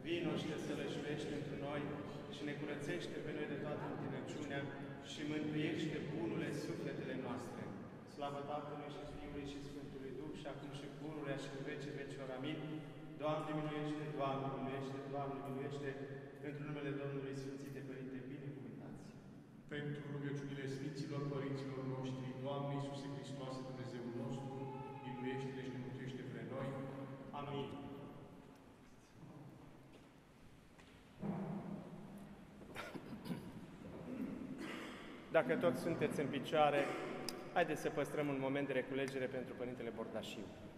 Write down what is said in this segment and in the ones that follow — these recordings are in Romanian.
Vino și te sălășluiește pentru noi și ne curățește pe noi de toată întinăciunea și mântuiește bunurile sufletele noastre. Slavă Tatălui și Fiului și Sfântului Duh și acum și pururea și în vecii vecilor. Amin. Doamne miluiește, Doamne miluiește, Doamne miluiește, pentru numele Domnului Sfințite Părinte, binecuvântați. Pentru rugăciunile Sfinților Părinților noștri, Doamne Iisuse Hristoase, Dumnezeul nostru, miluiește-ne și ne mântuiește pe noi. Amin. Dacă toți sunteți în picioare, haideți să păstrăm un moment de reculegere pentru Părintele Bordașiu.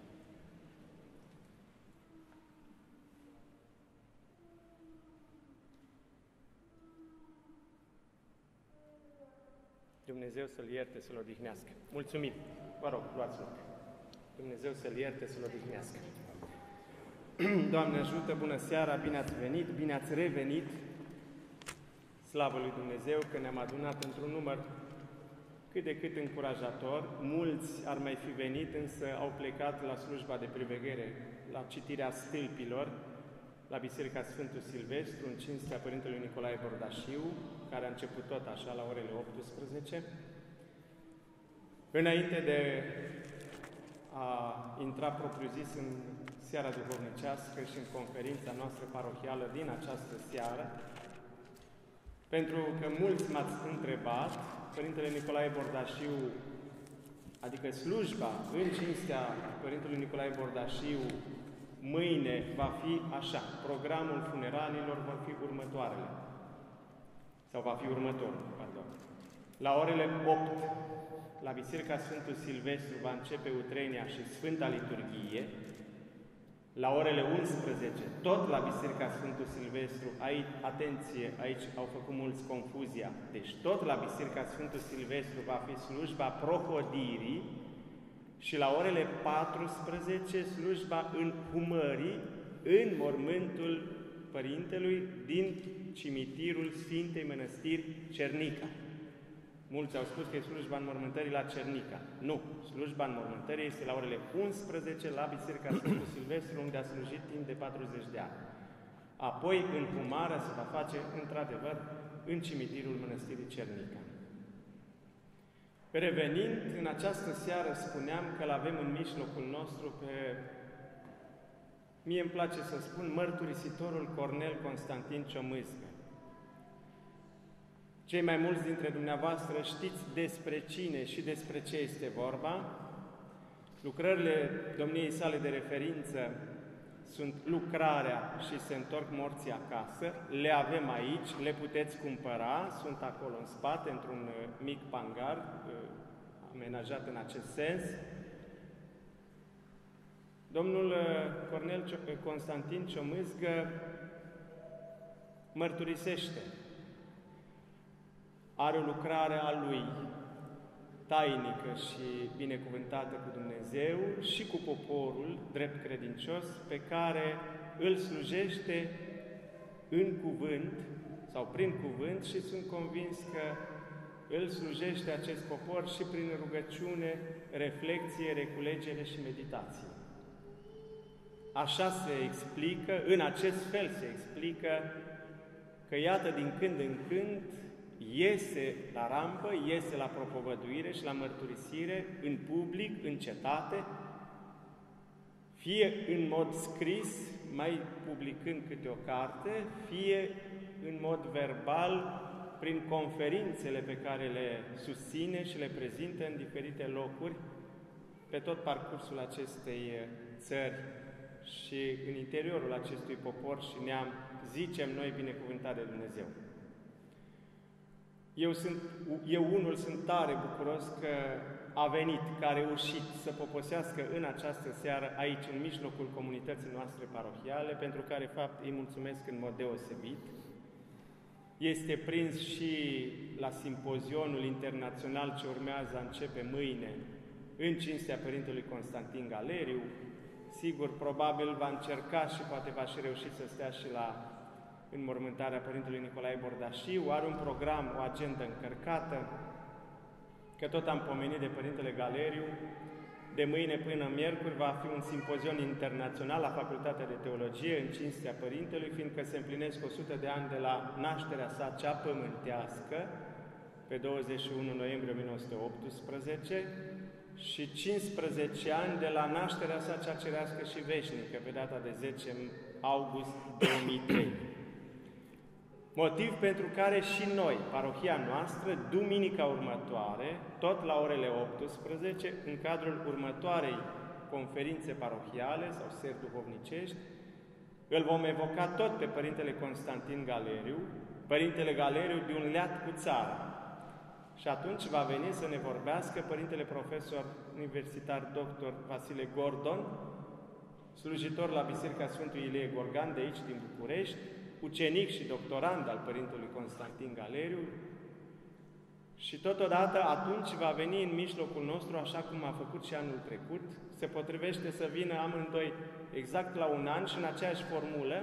Dumnezeu să-L ierte, să-L odihnească. Mulțumim! Vă rog, luați loc. Dumnezeu să-L ierte, să-L odihnească. Doamne ajută, bună seara, bine ați venit, bine ați revenit. Slavă lui Dumnezeu că ne-am adunat într-un număr cât de cât încurajator. Mulți ar mai fi venit, însă au plecat la slujba de priveghere, la citirea stâlpilor, la Biserica Sfântul Silvestru, în cinstea Părintelui Nicolae Bordașiu, care a început tot așa la orele 18. Înainte de a intra propriu-zis în seara duhovnicească și în conferința noastră parohială din această seară, pentru că mulți m-ați întrebat, Părintele Nicolae Bordașiu, adică slujba în cinstea Părintelui Nicolae Bordașiu, mâine va fi așa. Programul funeraliilor vor fi următoarele. Sau va fi următorul, pardon. La orele 8, la Biserica Sfântul Silvestru va începe utrenia și Sfânta Liturghie. La orele 11, tot la Biserica Sfântul Silvestru, aici, atenție, aici au făcut mulți confuzia, deci tot la Biserica Sfântul Silvestru va fi slujba prohodirii și la orele 14 slujba înhumării în mormântul Părintelui din cimitirul Sfintei Mănăstiri Cernica. Mulți au spus că e slujba înmormântării la Cernica. Nu, slujba înmormântării este la orele 11 la Biserica Sfântul Silvestru, unde a slujit timp de 40 de ani. Apoi, înhumarea se va face, într-adevăr, în cimitirul Mănăstirii Cernica. Revenind, în această seară spuneam că l-avem în mijlocul nostru pe, mie îmi place să spun, mărturisitorul Cornel Constantin Ciomâzgă. Cei mai mulți dintre dumneavoastră știți despre cine și despre ce este vorba. Lucrările domniei sale de referință sunt Lucrarea și Se întorc morții acasă. Le avem aici, le puteți cumpăra, sunt acolo în spate, într-un mic pangar amenajat în acest sens. Domnul Cornel Constantin Ciomâzgă mărturisește. Are o lucrare a lui tainică și binecuvântată cu Dumnezeu și cu poporul drept credincios, pe care îl slujește în cuvânt sau prin cuvânt și sunt convins că îl slujește acest popor și prin rugăciune, reflecție, reculegere și meditație. Așa se explică, în acest fel se explică că iată din când în când iese la rampă, iese la propovăduire și la mărturisire în public, în cetate, fie în mod scris, mai publicând câte o carte, fie în mod verbal, prin conferințele pe care le susține și le prezintă în diferite locuri, pe tot parcursul acestei țări și în interiorul acestui popor și neam, zicem noi, binecuvântat de Dumnezeu. Eu unul sunt tare bucuros că a venit, că a reușit să poposească în această seară aici, în mijlocul comunității noastre parohiale, pentru care, fapt, îi mulțumesc în mod deosebit. Este prins și la simpozionul internațional ce urmează a începe mâine, în cinstea Părintelui Constantin Galeriu. Sigur, probabil va încerca și poate va și reuși să stea și la înmormântarea Părintelui Nicolae Bordașiu, are un program, o agendă încărcată, că tot am pomenit de Părintele Galeriu, de mâine până miercuri va fi un simpozion internațional la Facultatea de Teologie în cinstea Părintelui, fiindcă se împlinesc 100 de ani de la nașterea sa cea pământească, pe 21 noiembrie 1918, și 15 ani de la nașterea sa cea cerească și veșnică, pe data de 10 august 2003. Motiv pentru care și noi, parohia noastră, duminica următoare, tot la orele 18, în cadrul următoarei conferințe parohiale sau seri duhovnicești, îl vom evoca tot pe Părintele Constantin Galeriu, Părintele Galeriu de un leat cu țara. Și atunci va veni să ne vorbească Părintele Profesor Universitar Dr. Vasile Gordon, slujitor la Biserica Sfântul Ilie Gorgan de aici, din București, ucenic și doctorand al Părintelui Constantin Galeriu, și totodată atunci va veni în mijlocul nostru, așa cum a făcut și anul trecut, se potrivește să vină amândoi exact la un an și în aceeași formulă.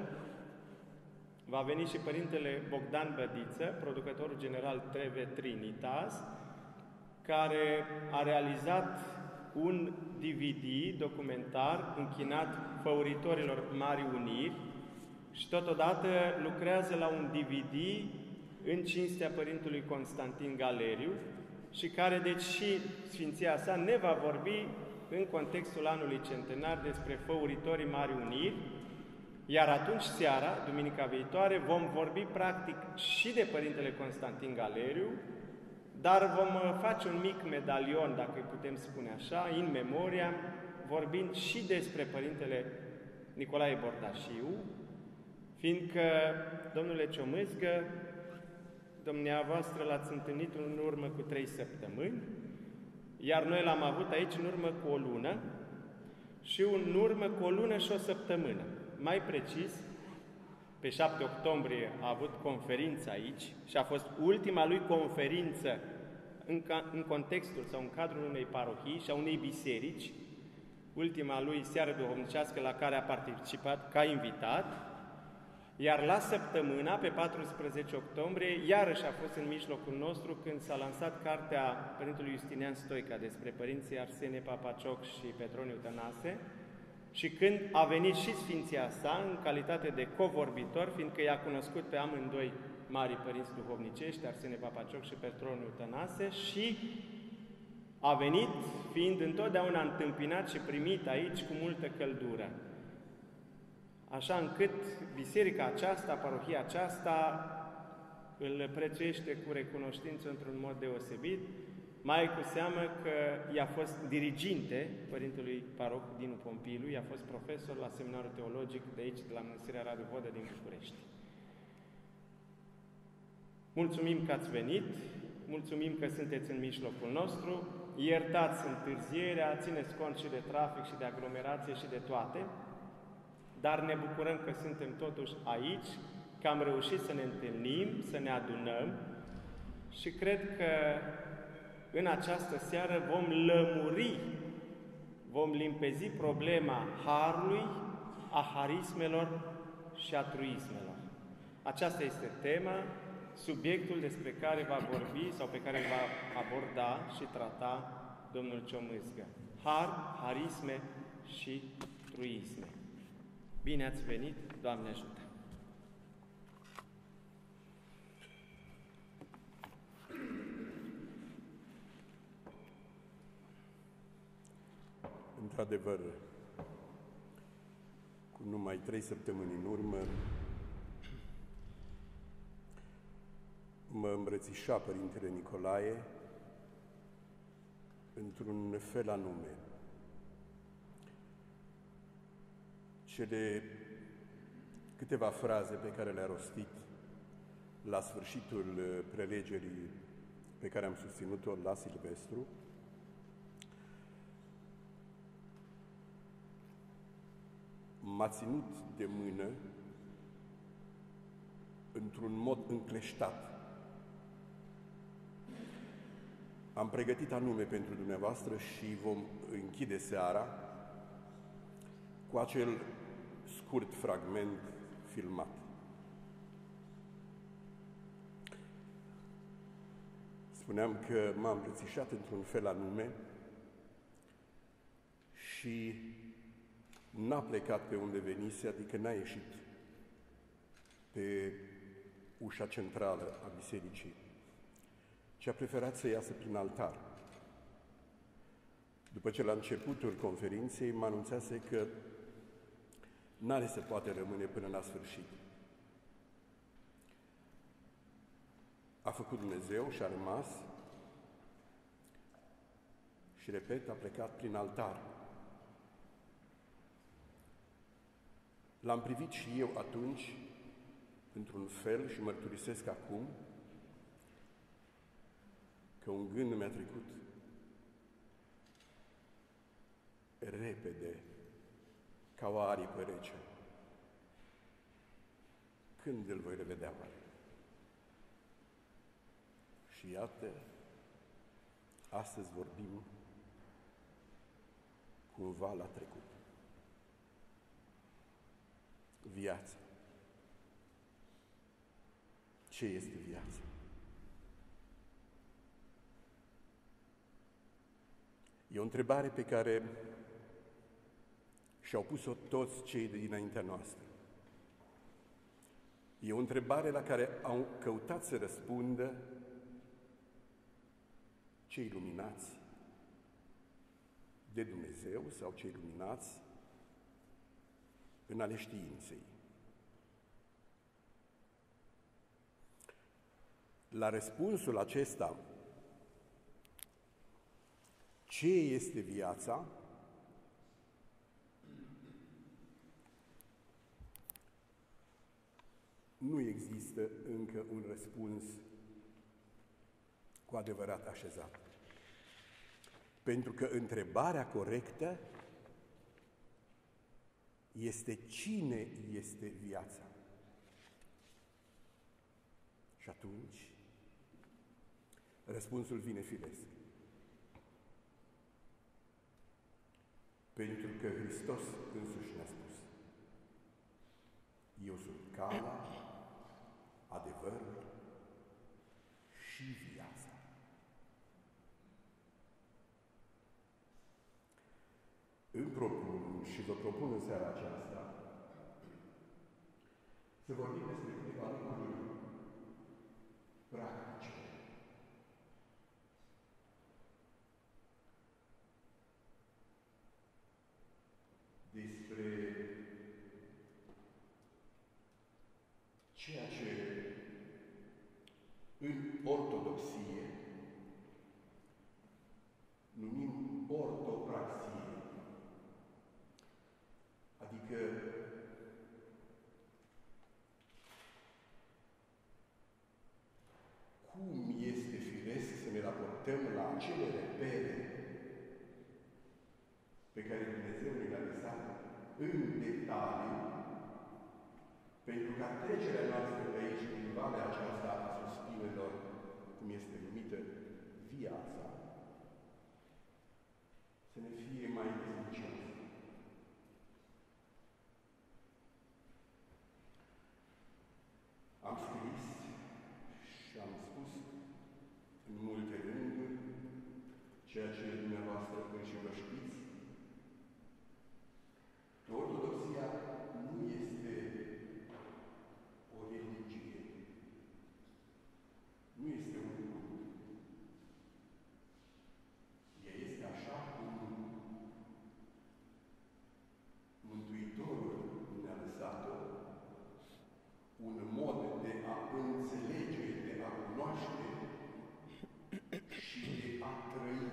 Va veni și Părintele Bogdan Bădiță, producătorul general TV Trinitas, care a realizat un DVD documentar închinat făuritorilor Marii Uniri și totodată lucrează la un DVD în cinstea Părintelui Constantin Galeriu și care, deci și Sfinția sa, ne va vorbi în contextul anului centenar despre făuritorii Marii Uniri, iar atunci, seara, duminica viitoare, vom vorbi practic și de Părintele Constantin Galeriu, dar vom face un mic medalion, dacă îi putem spune așa, in memoria, vorbind și despre Părintele Nicolae Bordașiu, fiindcă, domnule Ciomâzgă, dumneavoastră l-ați întâlnit în urmă cu 3 săptămâni, iar noi l-am avut aici în urmă cu o lună și în urmă cu o lună și o săptămână. Mai precis, pe 7 octombrie a avut conferința aici și a fost ultima lui conferință în contextul sau în cadrul unei parohii și a unei biserici, ultima lui seară duhovnicească la care a participat ca invitat, iar la săptămâna, pe 14 octombrie, iarăși a fost în mijlocul nostru când s-a lansat cartea Părintelui Justinian Stoica despre părinții Arsenie Papacioc și Petroniu Tănase, și când a venit și Sfinția sa în calitate de covorbitor, fiindcă i-a cunoscut pe amândoi mari părinți duhovnicești, Arsenie Papacioc și Petroniu Tănase, și a venit fiind întotdeauna întâmpinat și primit aici cu multă căldură. Așa încât biserica aceasta, parohia aceasta, îl prețuiește cu recunoștință într-un mod deosebit, mai cu seamă că i-a fost diriginte Părintelui Paroh Dinu Pompilu, i-a fost profesor la seminarul teologic de aici, de la Mănăstirea Radu Vodă din București. Mulțumim că ați venit, mulțumim că sunteți în mijlocul nostru, iertați întârzierea, țineți cont și de trafic și de aglomerație și de toate, dar ne bucurăm că suntem totuși aici, că am reușit să ne întâlnim, să ne adunăm și cred că în această seară vom lămuri, vom limpezi problema harului, a harismelor și a truismelor. Aceasta este tema, subiectul despre care va vorbi sau pe care îl va aborda și trata domnul Ciomâzgă. Har, harisme și truisme. Bine ați venit, Doamne ajută! Într-adevăr, cu numai 3 săptămâni în urmă, mă îmbrățișa Părintele Nicolae într-un fel anume. Cele câteva fraze pe care le-a rostit la sfârșitul prelegerii pe care am susținut-o la Silvestru, m-a ținut de mână într-un mod încleștat. Am pregătit anume pentru dumneavoastră și vom închide seara cu acel scurt fragment filmat. Spuneam că m-am îmbrățișat într-un fel anume și n-a plecat pe unde venise, adică n-a ieșit pe ușa centrală a bisericii, ci a preferat să iasă prin altar. După ce la începutul conferinței mă anunțase că n-are se poate rămâne până la sfârșit. A făcut Dumnezeu și a rămas și, repet, a plecat prin altar. L-am privit și eu atunci, într-un fel, și mărturisesc acum, că un gând mi-a trecut repede, ca o aripă rece. Când îl voi revedea oare? Și iată, astăzi vorbim cumva la trecut. Viața. Ce este viața? E o întrebare pe care și-au pus-o toți cei de dinaintea noastră. E o întrebare la care au căutat să răspundă cei luminați de Dumnezeu sau cei luminați în ale științei. La răspunsul acesta, ce este viața, nu există încă un răspuns cu adevărat așezat. Pentru că întrebarea corectă este cine este viața. Și atunci răspunsul vine firesc. Pentru că Hristos însuși ne-a spus: eu sunt calea, adevărul și viața. Îmi propun și vă propun în seara aceasta să vorbim despre câteva lucruri practice. Despre ceea ce în ortodoxie numim ortopraxie, adică cum este firesc să ne raportăm la acele repere pe care Dumnezeu ne le-a lăsat în detaliu, pentru ca trecerea noastră pe aici, din valea aceasta a suspinelor, cum este numită viața, să ne fie mai beznicioasă. Am scris și am spus în multe rânduri ceea ce dumneavoastră înși vă știți, că ortodoxia nu este o religie, nu este un cult. Ea este așa cum Mântuitorul ne-a lăsat-o, un mod de a înțelege, de a cunoaște și de a trăi.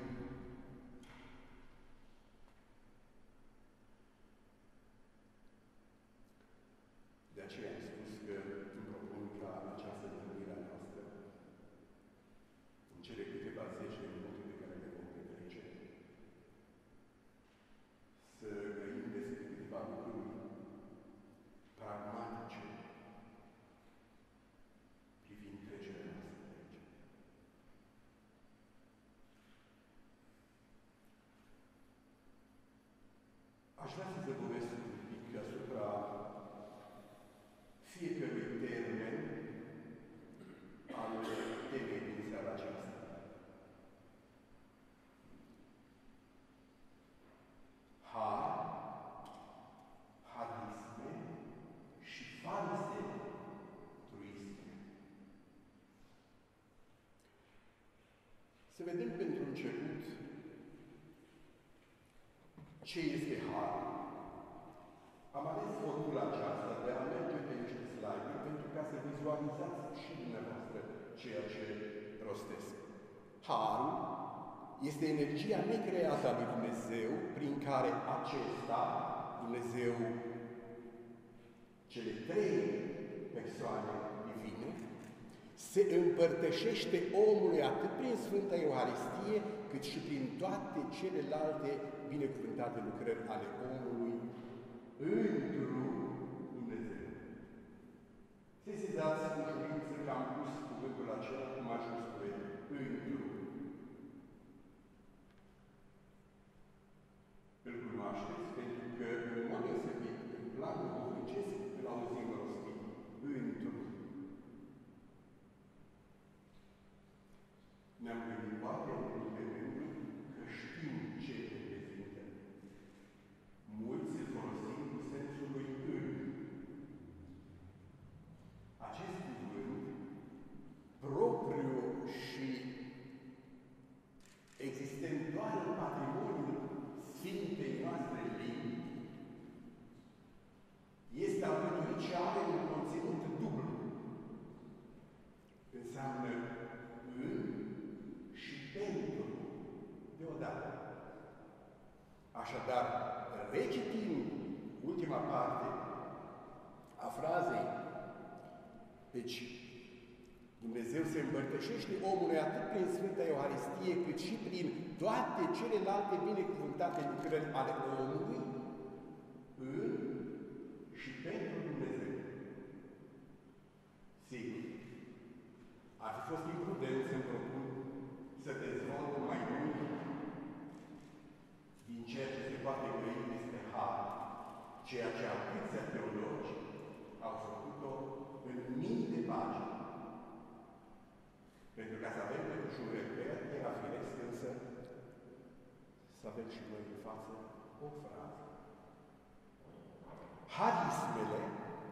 De aceea am spus că îmi propun ca în această întâlnire a noastră, în cele câteva zeci de minute pe care le vom petrece, să găsim despre câteva lucruri pragmatice privind trecerea noastră de aici. Aș vrea să zăbovesc un pic asupra fiecărui termen al temei din seara aceasta. Har, Să vedem pentru început ce este har. Am ales formula aceasta de a merge pe niște slide-uri pentru ca să vizualizați și dumneavoastră ceea ce rostesc. Harul este energia necreată a lui Dumnezeu, prin care acesta, Dumnezeu, cele trei persoane divine, se împărtășește omului atât prin Sfânta Euharistie, cât și prin toate celelalte binecuvântate lucrări ale omului într-un Dumnezeu. Sesizați cu ușurință că am pus cuvântul acela cu majuscule, într-un. Îl cunoașteți pentru că, în mod deosebit, în planul duhovnicesc, îl auzim rostit, într-un. Ne-am gândit poate în multe rânduri că știm ce reprezintă. Mulți îl folosim cu sensul lui în. Acest cuvânt, propriu și existent doar în patrimoniul Sfintei noastre limbi, este alăturit și are un conținut dublu. Înseamnă în și pentru deodată. Așadar, recitim ultima parte a frazei, deci Dumnezeu se împărtășește omului atât prin Sfânta Euharistie, cât și prin toate celelalte binecuvântate lucrări ale omului, în și pentru Dumnezeu. Sigur, ar fi fost imprudent să-mi propun să dezvolt mai mult din ceea ce se poate grăi despre har, ceea ce atâția teologi au făcut-o în mii de pagini. Pentru ca să avem totuși un reper, era firesc însă să avem și noi în față o frază. Harismele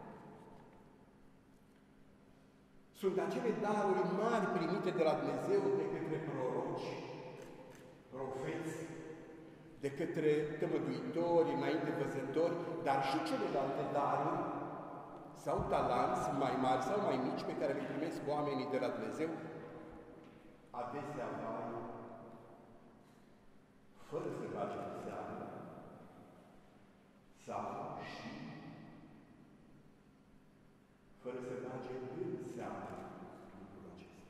sunt acele daruri mari primite de la Dumnezeu de către proroci, profeți, de către tămăduitori, înainte văzători, dar și celelalte daruri sau talanți mai mari sau mai mici pe care le primesc oamenii de la Dumnezeu, adesea mari, fără să facem seamă, sau și fără să facem în seamă lucrul acesta.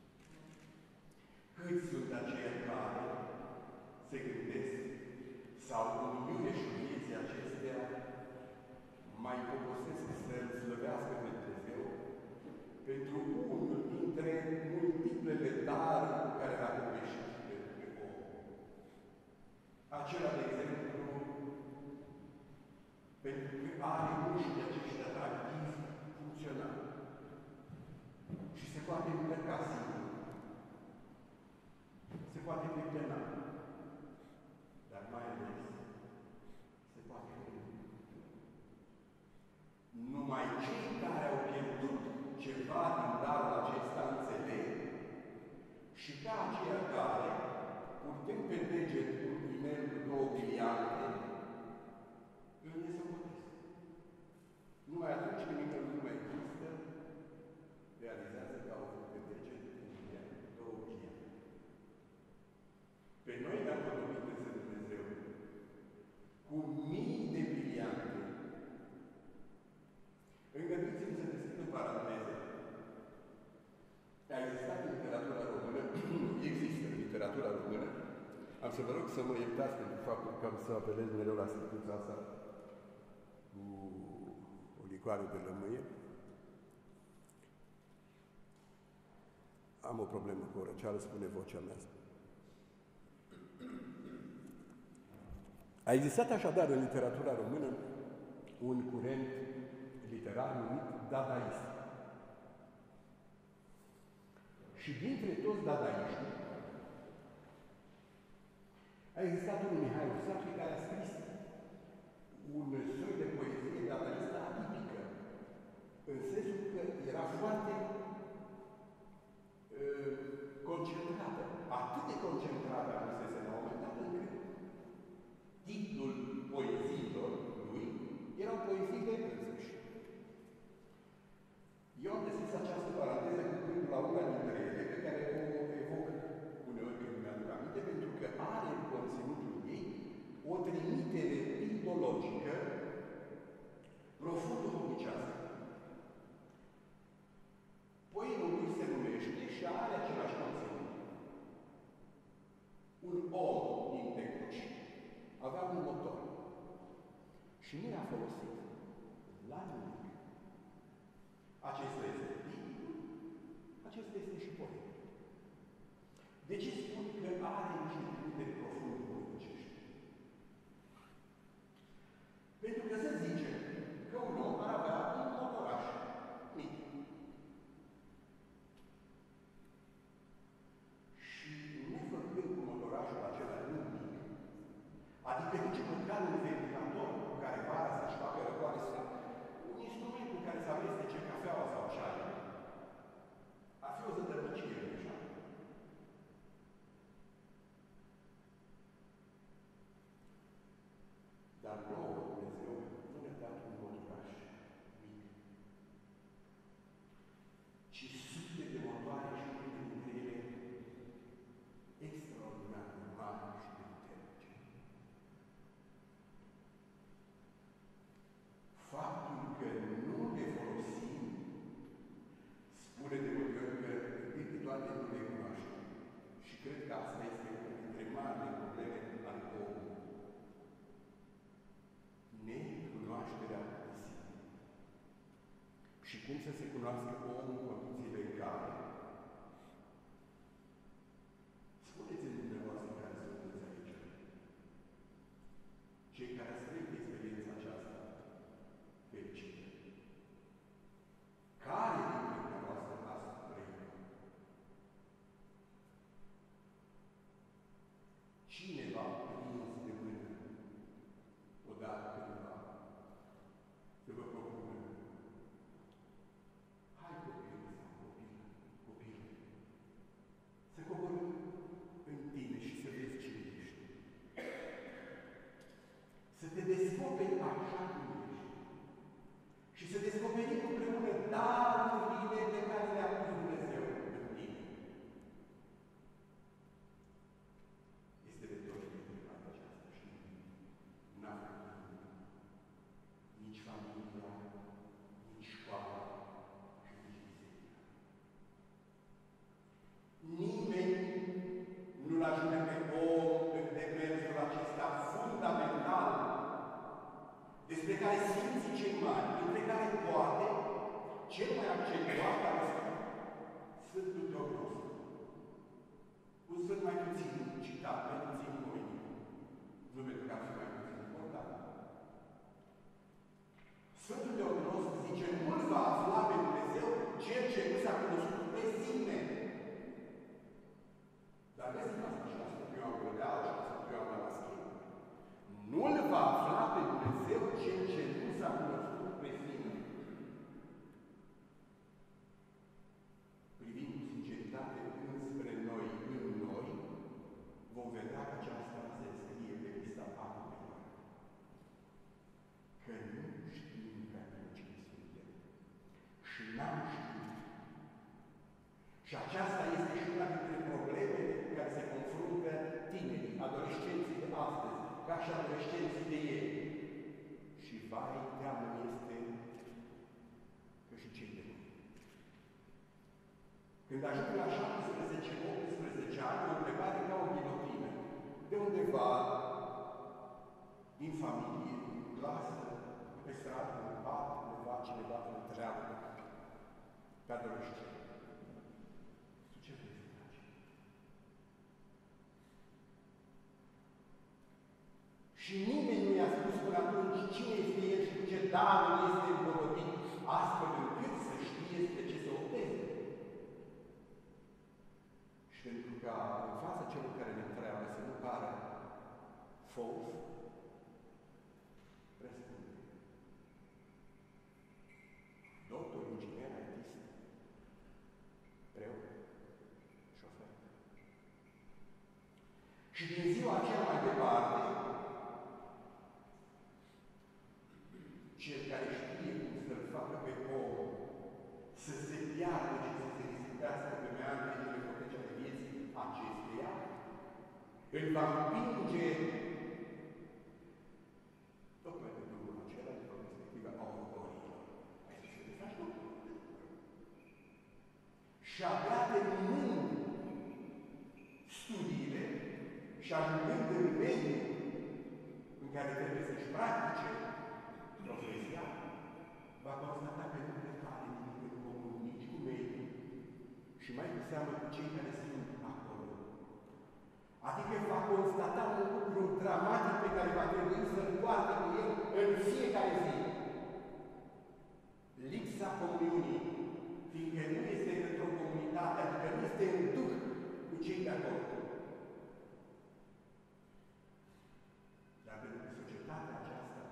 Câți sunt aceia care se gândesc sau în iureșul vieții acestea mai poposesc să-L slăvească pe Dumnezeu pentru unul dintre multiplele daruri cu care l-a copleșit pe om. Acela, de exemplu, pentru că are mușchi aceștia atractivi, funcționali și se poate îmbrăca singur, se poate deplena, dar mai ales se poate gândi. Numai cei care au pierdut ceva din darul acesta înțeleg și ca aceia care, purtând pe deget un inel cu 2 miliarde, îl nesămătesc. Numai atunci când inelul nu mai există, realizează că au făcut pe deget un inel cu 2 miliarde. Pe noi ne-am făcut însă Dumnezeu cu mii de miliarde. Îngăduiți-mi să deschid în paranteză. A existat în literatura română, există în literatura română, am să vă rog să mă iertați pentru faptul că am să apelez mereu la sticluța asta cu o licoare de lămâie. Am o problemă cu o răceală, spune vocea mea. A existat așadar în literatura română un curent literar numit dadaist. Și dintre toți dadaiștii a existat un Mihai Rusache care a scris un soi de poezie dadaistă atipică, în sensul că era foarte concentrată, atât de Acesta este și poet. De ce spun că are niște trimite profund politicești? Pentru că se zice că un om ar avea un motoraș mic. Și nefăcând cu motorașul acela mic, adică nici măcar un ventilator cu care vara să-și facă răcoare sau un instrument cu care să amestece cafeaua sau ceaiul, ar fi o zădărnicire deja. Dar nouă Dumnezeu nu ne-a dat un motoraș mic, ci sute de motoare și unele dintre ele extraordinar de mari și de puternice. Faptul că nu le folosim spune de multe ori că întâi de toate nu le cunoaștem. Și cred că asta este una dintre marile probleme ale omului. Necunoașterea de sine. Și cum să se cunoască omul în condițiile în care? Spuneți-mi dumneavoastră care sunteți aici. Cei care ați trăit experiența aceasta fericită. Care dintre dumneavoastră ați trăit? Cine v-a prins de mână odată cândva să vă propună? Hai copil sau copil, să coborâm în tine și să vezi cine ești. Să te descoperi așa cum ești. Și să descoperim împreună darurile pe care le-a pus Dumnezeu în tine. Este retorică întrebarea aceasta, știi? N-a făcut nici familia, nici școala și nici biserica. Nimeni nu-l ajută pe om în demersul acesta fundamental despre care Sfinții cei mari, dintre care poate cel mai accentuat a răspuns Sfântul Teodosie. Un sfânt mai puțin citat, mai puțin pomenit. Nu pentru că ar fi mai puțin important. Sfântul Teodosie zice, mult va afla pe Dumnezeu cel ce nu s-a cunoscut pe sine. Dar găsim asta și la Sfântul Ioan Gurdeal și la Sfântul Ioan Damaschin. Nu-l va afla pe Dumnezeu cel ce nu s-a cunoscut pe sine. Privind cu sinceritate înspre noi, în noi, vom vedea că aceasta se scrie pe lista apelor. Că nu știm pentru cine suntem. Și n-am știut. Și aceasta este și una dintre problemele cu care se confruntă tinerii, adolescenții de astăzi, ca și adolescenții de ieri. Și vai, teamă este că și cei de mâine. Când ajung la 17-18 ani, o întrebare ca o ghilotină. De undeva, din familie, din clasă, pe stradă, în pat, undeva, cineva îl întreabă pe adolescent. Tu ce vrei să faci? Și nimeni nu i-a spus până atunci cine este el și cu ce darul este împodobit, astfel încât să știe despre ce se opteze. Și pentru ca în fața celor care ne întreabă să nu pară fals, răspunde. Doctor, inginer, artist, preot, șofer. Și din ziua aceea mai departe, cel care știe cum să-l facă pe om să se piardă și să se risiptească pe meandrele ipotece ale vieții acesteia, îl va împinge tocmai pe drumul acela de perspectiva autorilor. Hai să se desfaci lucruri. Și abia terminând studiile și ajungând în mediul în care trebuie să-și practice profesia, va constata că nu le pare nimic în comun nici cu mediul și și mai cu seamă cu cei care sunt acolo. Adică va constata un lucru dramatic pe care va trebui să-l poarte cu el în fiecare zi. Lipsa comuniunii, fiindcă nu este într-o comunitate, adică nu este în duh cu cei de acolo. Dar pentru societatea aceasta,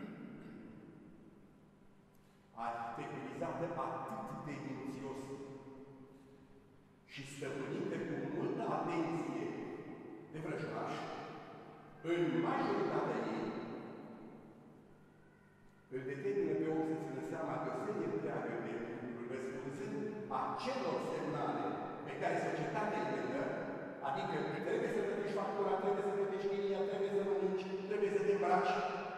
arhitecturizată atât de minuțios și stăpânită cu multă atenție de vrăjmași, în majoritatea ei, îl determină pe om să țină seama că o serie întreagă de lucruri, răspunzând acelor semnale pe care societatea îi dă, adică trebuie să plătești factura, trebuie să plătești chiria, trebuie să mănânci, trebuie să te îmbraci.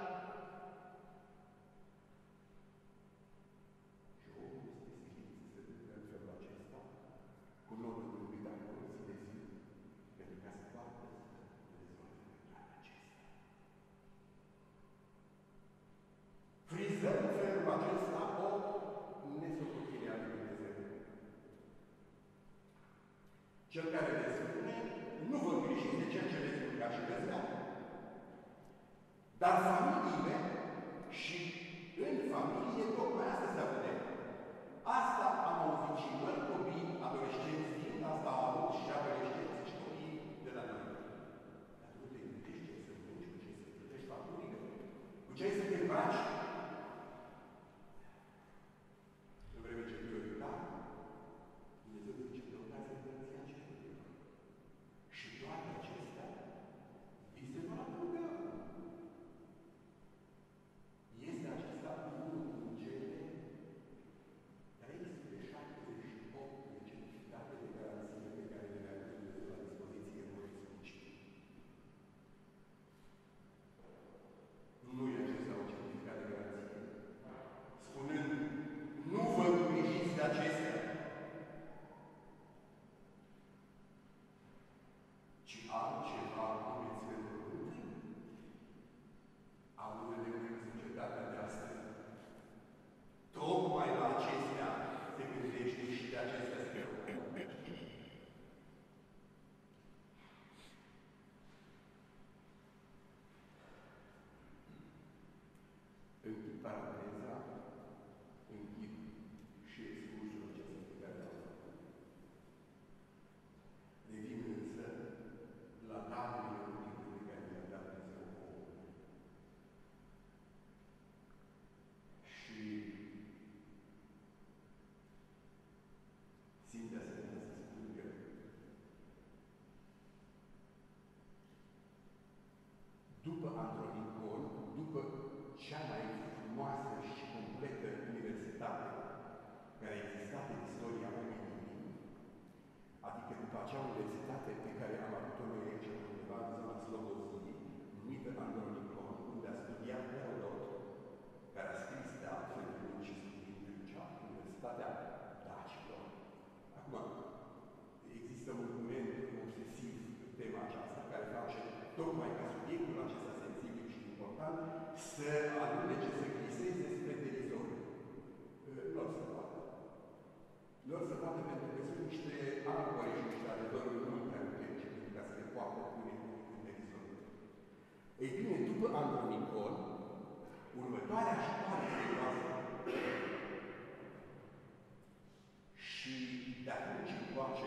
Și omul este silit să se ducă în felul acesta, cu notul gândit acolo zi de zi, pentru ca să poată să rezolve toate acestea. Frizăm în felul acesta o nesocotire a lui Dumnezeu. Cel care le spune, nu vă îngrijiți de ceea ce le spun ca și găsea. Dar familiile și în familie tocmai asta se aude. Asta am auzit și noi, copii, adolescenți, din asta am avut și adolescenți și copii de la noi. Dar tu te gândești ce să mănânci, cu ce să plătești facturile, cu ce să te îmbraci. În vreme ce prioritar, Dumnezeu zice că urmează împărăția cerurilor. Și toate acestea îi se vor adăuga. Este acesta unul din cele 378 de certificate de garanție pe care le avea Dumnezeu la dispoziție în mod explicit. Nu e acesta un certificat de garanție. Spunând, nu vă îngrijiți de acestea, ci altceva puneți pe pământ. Având în vedere societatea de astăzi, tocmai la acestea se gândește și de acestea se preocupă. Închid paranteza, închid și excursul acestui pe care l-am făcut. Revin însă la darurile multiple pe care le-a dat Dumnezeu omului. Și simt de asemenea să spun că după Andronicon, după cea mai frumoasă și completă universitate care a existat în istoria omenirii, adică după acea universitate pe care am avut-o noi aici undeva în zona Slobozii, numită Andronicon, unde a studiat Herodot, care a scris de altfel și studiind cea Universitatea Dacilor. Acum, există un curent obsesiv pe tema aceasta, care face tocmai ca subiectul acesta sensibil și important să alunece, să gliseze spre derizor. Nu o să poată. Nu o să poată pentru că sunt niște ancore și niște adevăruri mult prea puternice pentru ca să le poată pune în derizor. Ei bine, după Andronicon, următoarea școală serioasă și de atunci încoace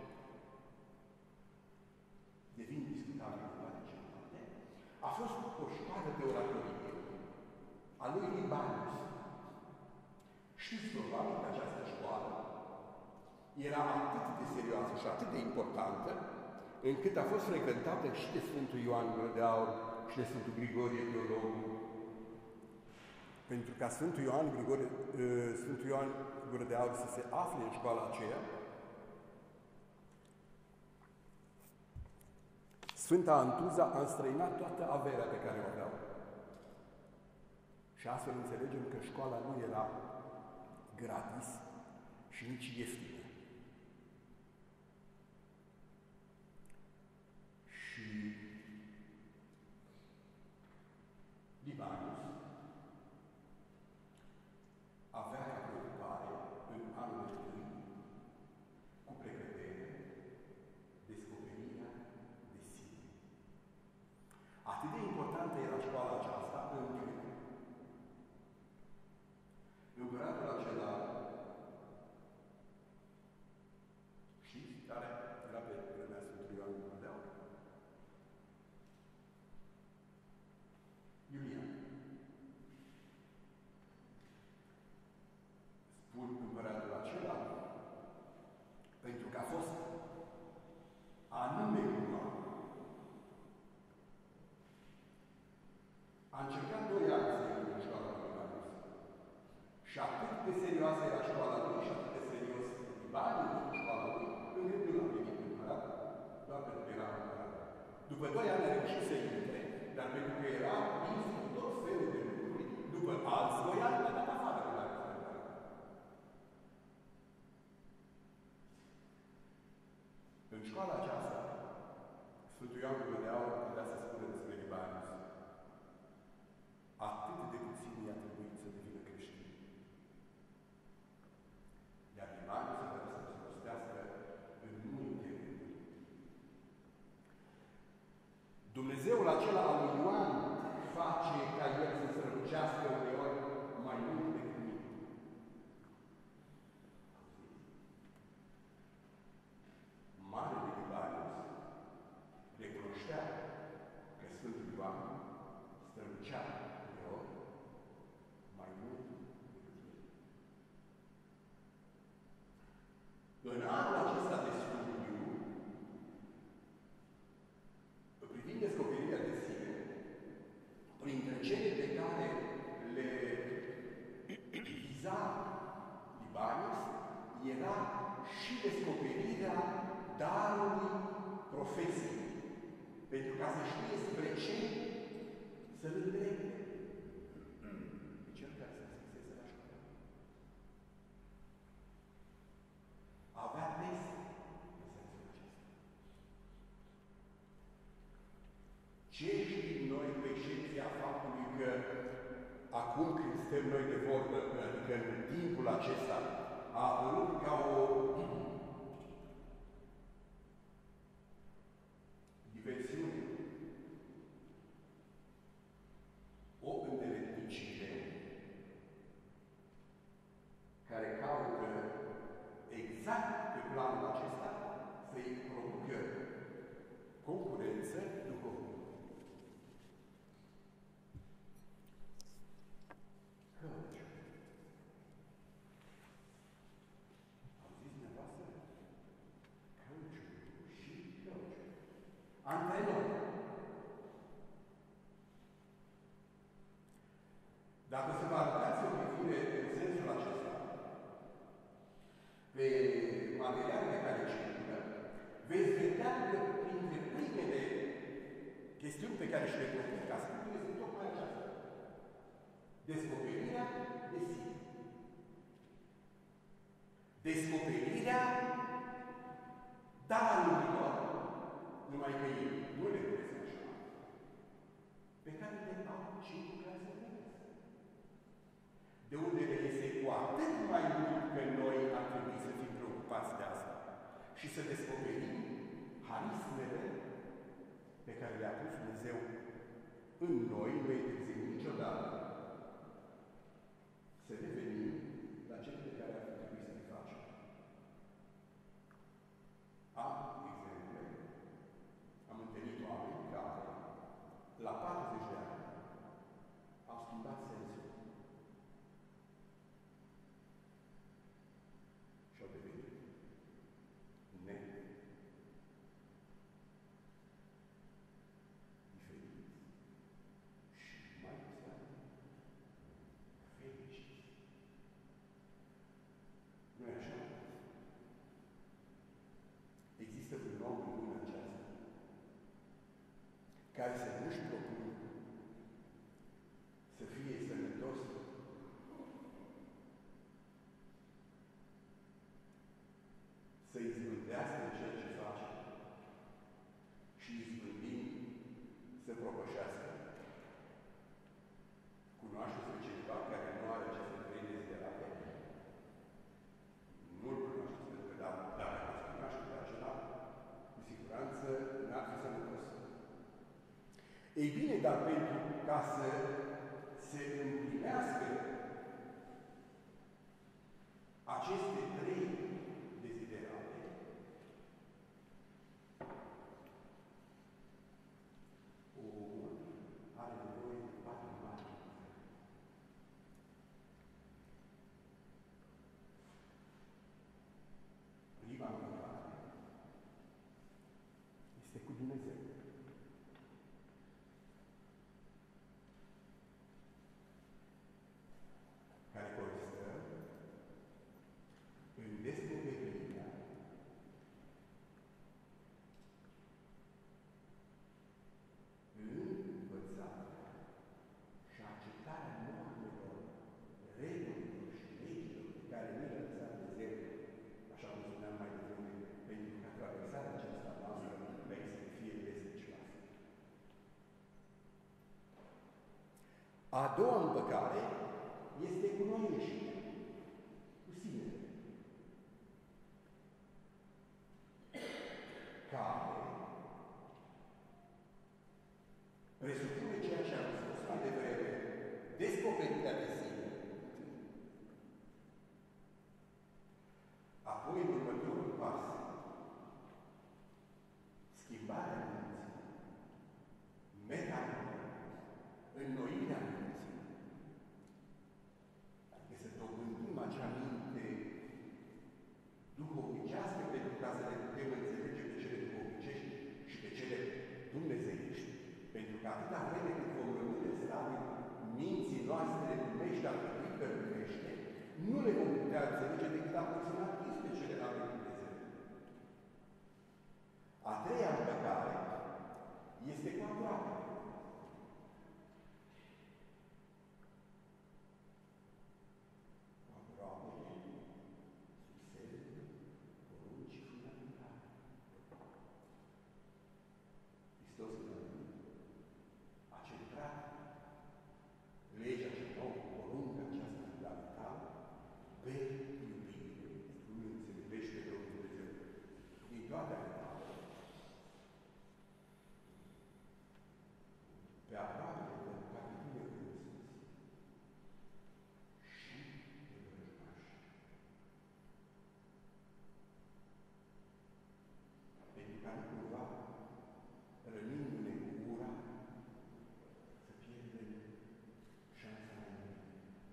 devin discutabile toate celelalte, a fost o școală de oratorie a lui Libanius. Știți probabil că această școală era atât de serioasă și atât de importantă, încât a fost frecventată și de Sfântul Ioan Gură de Aur și de Sfântul Grigorie Teologul. Pentru ca Sfântul Ioan Gură de Aur să se afle în școala aceea, Sfânta Antuza a înstrăinat toată averea pe care o aveau. Și astfel înțelegem că școala nu era gratis și nici ieftină. Și Libanius avea ca preocupare în anul întâi cu la școala lui și atât de serios banii din școala lui, încât nu l-a primit împărat, doar pentru că era împărat. După 2 ani a reușit să intre, dar pentru că era prins cu tot felul de lucruri, după alți 2 ani l-a dat afară de la împărat. În școala aceasta, Sfântul Ioan Gură de Aur putea să spună despre Libanius: atât de puțin i-a trebuit să devină creștin. Iar Libanius a trebuit să se rostească în multe rânduri. Dumnezeul acela al lui Ioan face ca el să strălucească uneori mai mult decât mine. Marele Libanius recunoștea că Sfântul Ioan strălucea uneori mai mult decât el. În anul acesta de studiu, privind descoperirea de sine, printre cele pe care le viza Libanius, era și descoperirea darului profesiei, pentru ca să știe spre ce să-l îndrepte pe cel care se înscrisese la școală. Avea test în sensul acesta. Ce știm noi cu excepția faptului că acum când stăm noi de vorbă, adică în timpul acesta, a apărut ca o diversiune, o îndeletnicire care caută exact pe planul acesta să-i producă concurență duhovnică. Călciu. Auziți dumneavoastră? Călciu și călciu. Antrenor. Dacă să vă arătați o privire în sensul acesta, pe materialele care circulă, veți vedea că printre primele chestiuni pe care și le propun ca Sfântul este tocmai aceasta. Descoperirea de sine. Descoperirea darurilor, numai că ei nu le doresc așa, pe care le au cei cu care se întâlnesc. De unde le este cu atât mai mult că noi ar trebui să fim preocupați de asta și să descoperim harismele pe care le-a pus Dumnezeu în noi, nu e târziu niciodată, să revenim la cele pe care ar trebui să le facem. Am exemple, am întâlnit oameni care, la 40 de ani, au schimbat sensul și au devenit diferiți și mai puțin fericiți. Nu-i așa? Există un om în lumea aceasta care să nu-și propune să fie sănătos, să izbândească în ceea ce face și izbândind să propășească. Cunoașteți pe cineva care nu are aceste 3 deziderate? Nu-l cunoașteți, pentru că dacă ați cunoaște pe acela, cu siguranță n-ar fi sănătos. Ei bine, dar pentru ca să se împlinească aceste 3 deziderate, omul are nevoie de 4 mari. Prima mâncare este cu Dumnezeu. A doua împăcare este cu noi înșine, cu sine, care presupune ceea ce am spus mai devreme, descoperirea de sine. Apoi, în următorul pas, schimbarea minții, înnoirea minții. Adică să dobândim acea minte duhovnicească pentru ca să le putem înțelege pe cele duhovnicești și pe cele dumnezeiești. Pentru că atâta vreme cât vom rămâne în stadiul minții noastre lumești, alcătuită lumește, nu le vom putea înțelege decât aproximativ pe cele ale lui Dumnezeu. A treia împăcare este cu aproape. Cu aproape, sub semnul poruncii fundamentale. Hristos a centrat legea cea nouă, porunca aceasta fundamentală, pe iubire, spunând, se iubește pe Dumnezeu din toate animalele. Pe aproape de capitulul de Iisus și de vrăjmași. Pentru ca nu cumva, rănindu-ne cu ura, să pierdem șansa mai mult.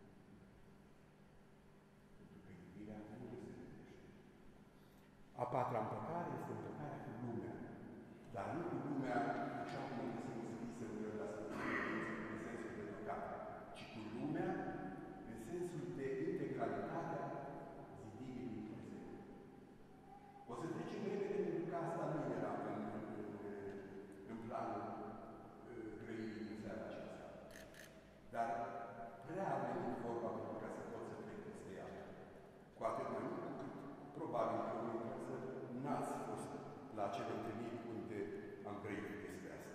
Pentru că iubirea nu se vedește. A patra împăcare este împăcarea cu lumea. Dar nu cu lumea, așa cum o găsim scrisă uneori la Sfântul în sensul de păcat, ci cu lumea în sensul de integralitatea zidirii lui Dumnezeu. O să trecem repede pentru că asta nu era în planul grăirii din seara aceasta. Dar prea a venit vorba pentru ca să pot să trec peste ea. Cu atât mai mult cât probabil că unii dintre să n-ați fost la acele întâlniri unde am grăit despre asta.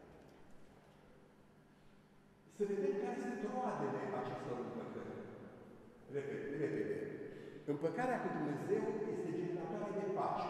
Să vedem care sunt roadele acestor împăcări. Repede. Împăcarea cu Dumnezeu este generatoare de pace.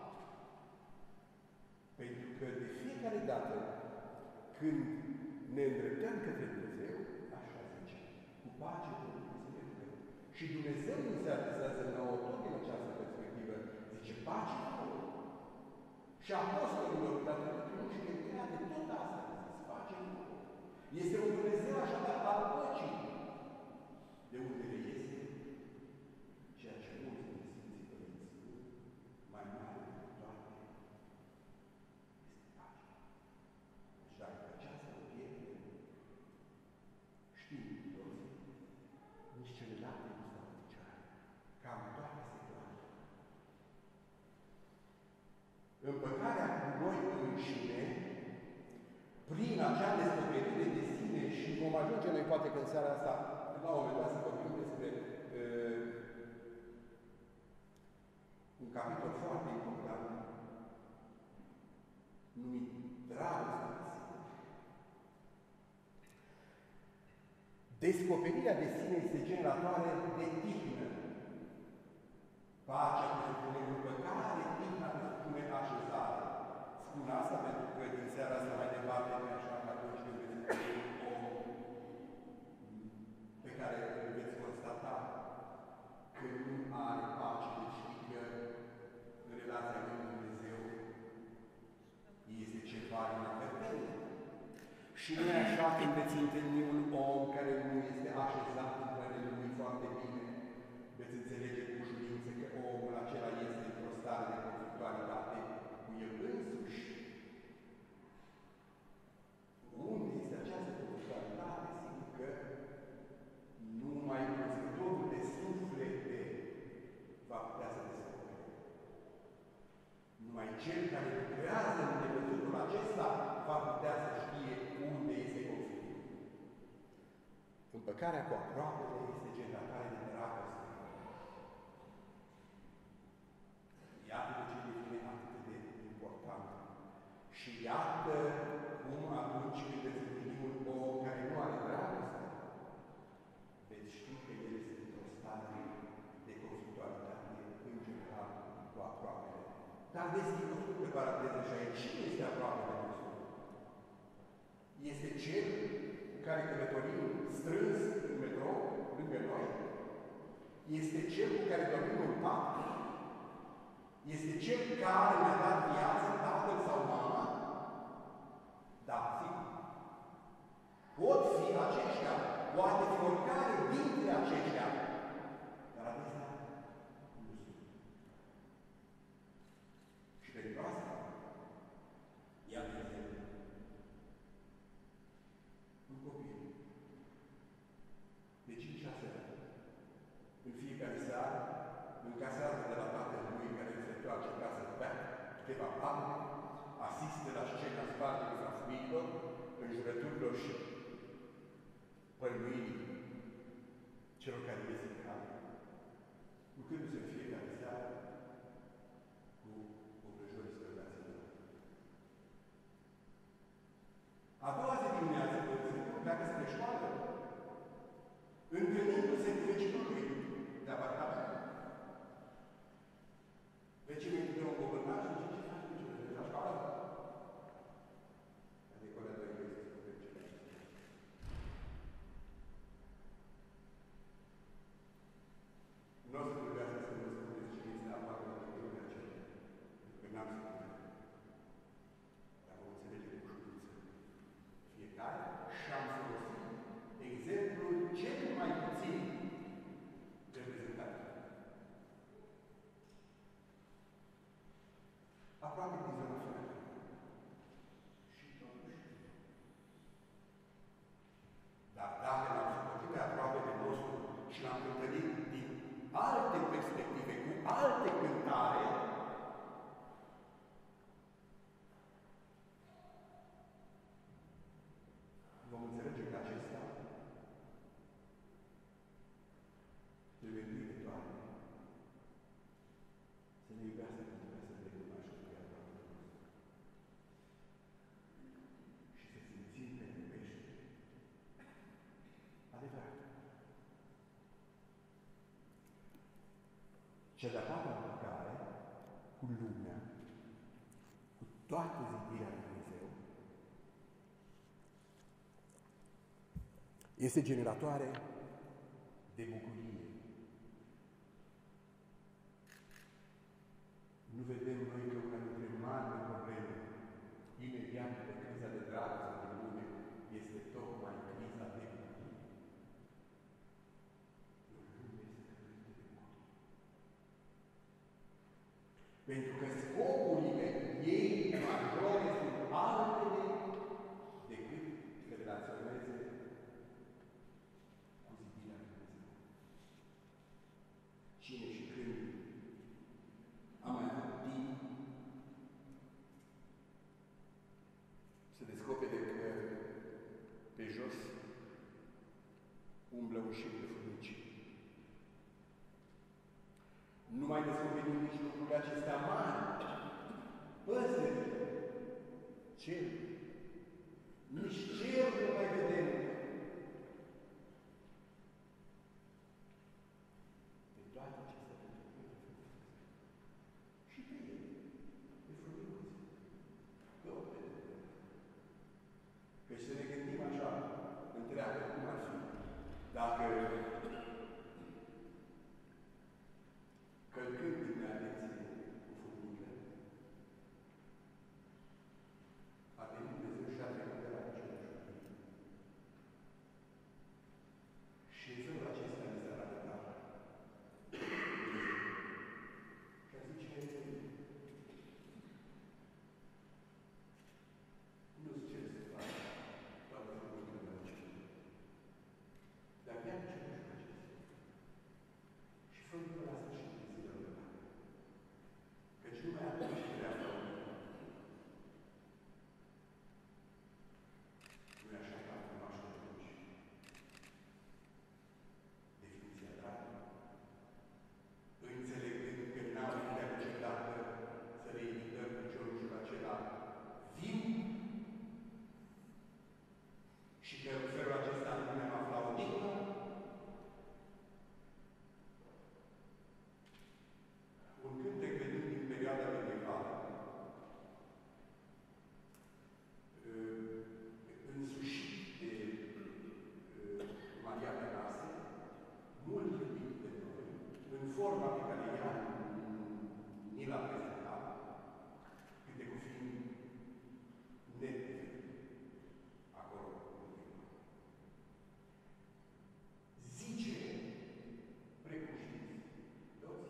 Pentru că de fiecare dată când ne îndreptăm către Dumnezeu, așa zice, cu pace cu Dumnezeu. Și Dumnezeu nu se adresează nouă tot din această perspectivă. Zice, pace cu și apostolilor, dar nu și gândea de tot asta, să face lucru. Este un Dumnezeu așadar al păcii, de unde este ceea ce mulți din Sfinții Părinți spun, mai mare decât toate, este pacea. Deci dacă aceasta o pierdem, știm toți, nici celelalte nu stau în picioare. Cam toate se placă. Împăcarea cu noi înșine, prin acea descoperire de sine, și vom ajunge noi poate că în seara asta, la un moment dat, să vorbim despre un capitol foarte important, numit dragostea de sine. Descoperirea de sine este generatoare de tihnă. Pacea presupune împăcare, tihna presupune așezare. Spun asta pentru că din seara asta mai departe, nu așa că atunci când veți întâlni un om pe care îl veți constata că nu are pace, deci că în relația cu Dumnezeu este ceva inadvertent. Și nu e așa când veți întâlni un om care nu este așezat în părele lui foarte bine, veți înțelege cu ușurință că omul acela este într-o stare de conflictualitate cu el însuși. Unde este această conflictualitate? Sigur că numai cunoscătorul de suflete va putea să descopere. Numai cel care lucrează în nevăzutul acesta va putea să știe unde este conflictul. Împăcarea cu aproapele este generatoare de dragoste. Iată de ce devine atât de important. Și iată cum atunci când îți întâlni un om care nu are dragoste, deschid o scurtă paranteză și aici. Cine este aproape de nostru? Este cel cu care călătorim strâns în metrou, lângă noi? Este cel cu care dormim în pat? Este cel care ne-a dat viață, tatăl sau mama? Da, sigur. Pot fi aceștia, poate fi oricare dintre aceștia, dar adesea nu sunt. Și pentru asta, iată exemplu. Un copil de 5-6 ani, în fiecare seară, încasează de la tatăl lui care se întoarce acasă cu bea, câteva palme, asistă la scena spargerii frasmiilor, înjurăturilor și pălmuirii celor care ies în cale, lucrându-se în fiecare seară cu obrăjorii strădaților. A doua zi dimineață, de exemplu, pleacă spre școală, întâlnindu-se cu vecinul lui de apartament. Vecinul îi dă un guvernaj și zice, ce faci, vecinul? Ești la școală? Adică le doi este cu vecinul. Nu o să trebuiască să vă spuneți cine este afară la lucrurile acelea, pentru că n-am să putea. Dar vom înțelege cu ușurință. Fiecare și-am folosit exemplul cel mai puțin reprezentativ. Aproape din zona finală. Și totuși. Dar dacă l-am făcut pe aproape de nostru și l-am întâlnit din alte perspective, cu alte cântare, vom înțelege că acesta trebuie întâi de toate să ne iubească pentru ca să ne recunoaște pe aproape de nostru. Și să simțim că ne iubește adevărat. Cea de-a patra împăcare cu lumea, cu toată zidirea lui Dumnezeu, este generatoare de bucurie. Nu vedem noi că una dintre marile probleme imediat după criza de dragoste din lume este tocmai criza de bucurie. Lumea este călătorită de bucurie. Pentru că scopurile ei majore sunt altele decât să relaționeze cu zidirea lui Dumnezeu. Cine și când a mai avut timp să descopere că pe jos umblă un șir de furnici. Nu mai descoperim nici lucrurile acestea mari, păsările, cer. Nici cer nu mai vedem. De toate acestea pentru că și pe el, pe frumuți, tot pe el. Că să ne gândim așa, întreabă cum ar fi, dacă călcând din atenție cu furnică, a venit Dumnezeu și a trecut de la același lucru. slova pe care ea ni l-a prezentat, câteva fiind nete acolo. Zice, precum știți, toți,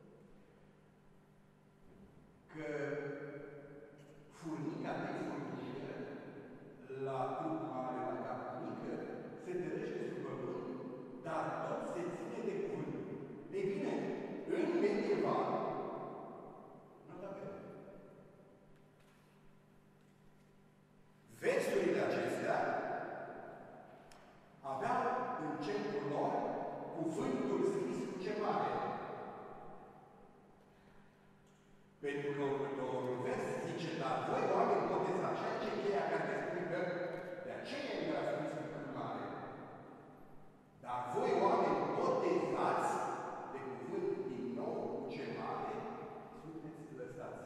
că furnica de furnică la trup mare, la cap mică, se tărește sub pământ, dar tot se ține de cuvânt. Ei bine, în medieval, nota bene, versurile acestea aveau în centrul lor cuvântul scris cu ce mare. Pentru că următorul vers zice, dar voi oameni botezați, și aici e cheia care spune că de aceea era scris cu cuvânt mare. Dar voi oameni botezați de cuvânt din nou cu ce mare, sunteți lăsați.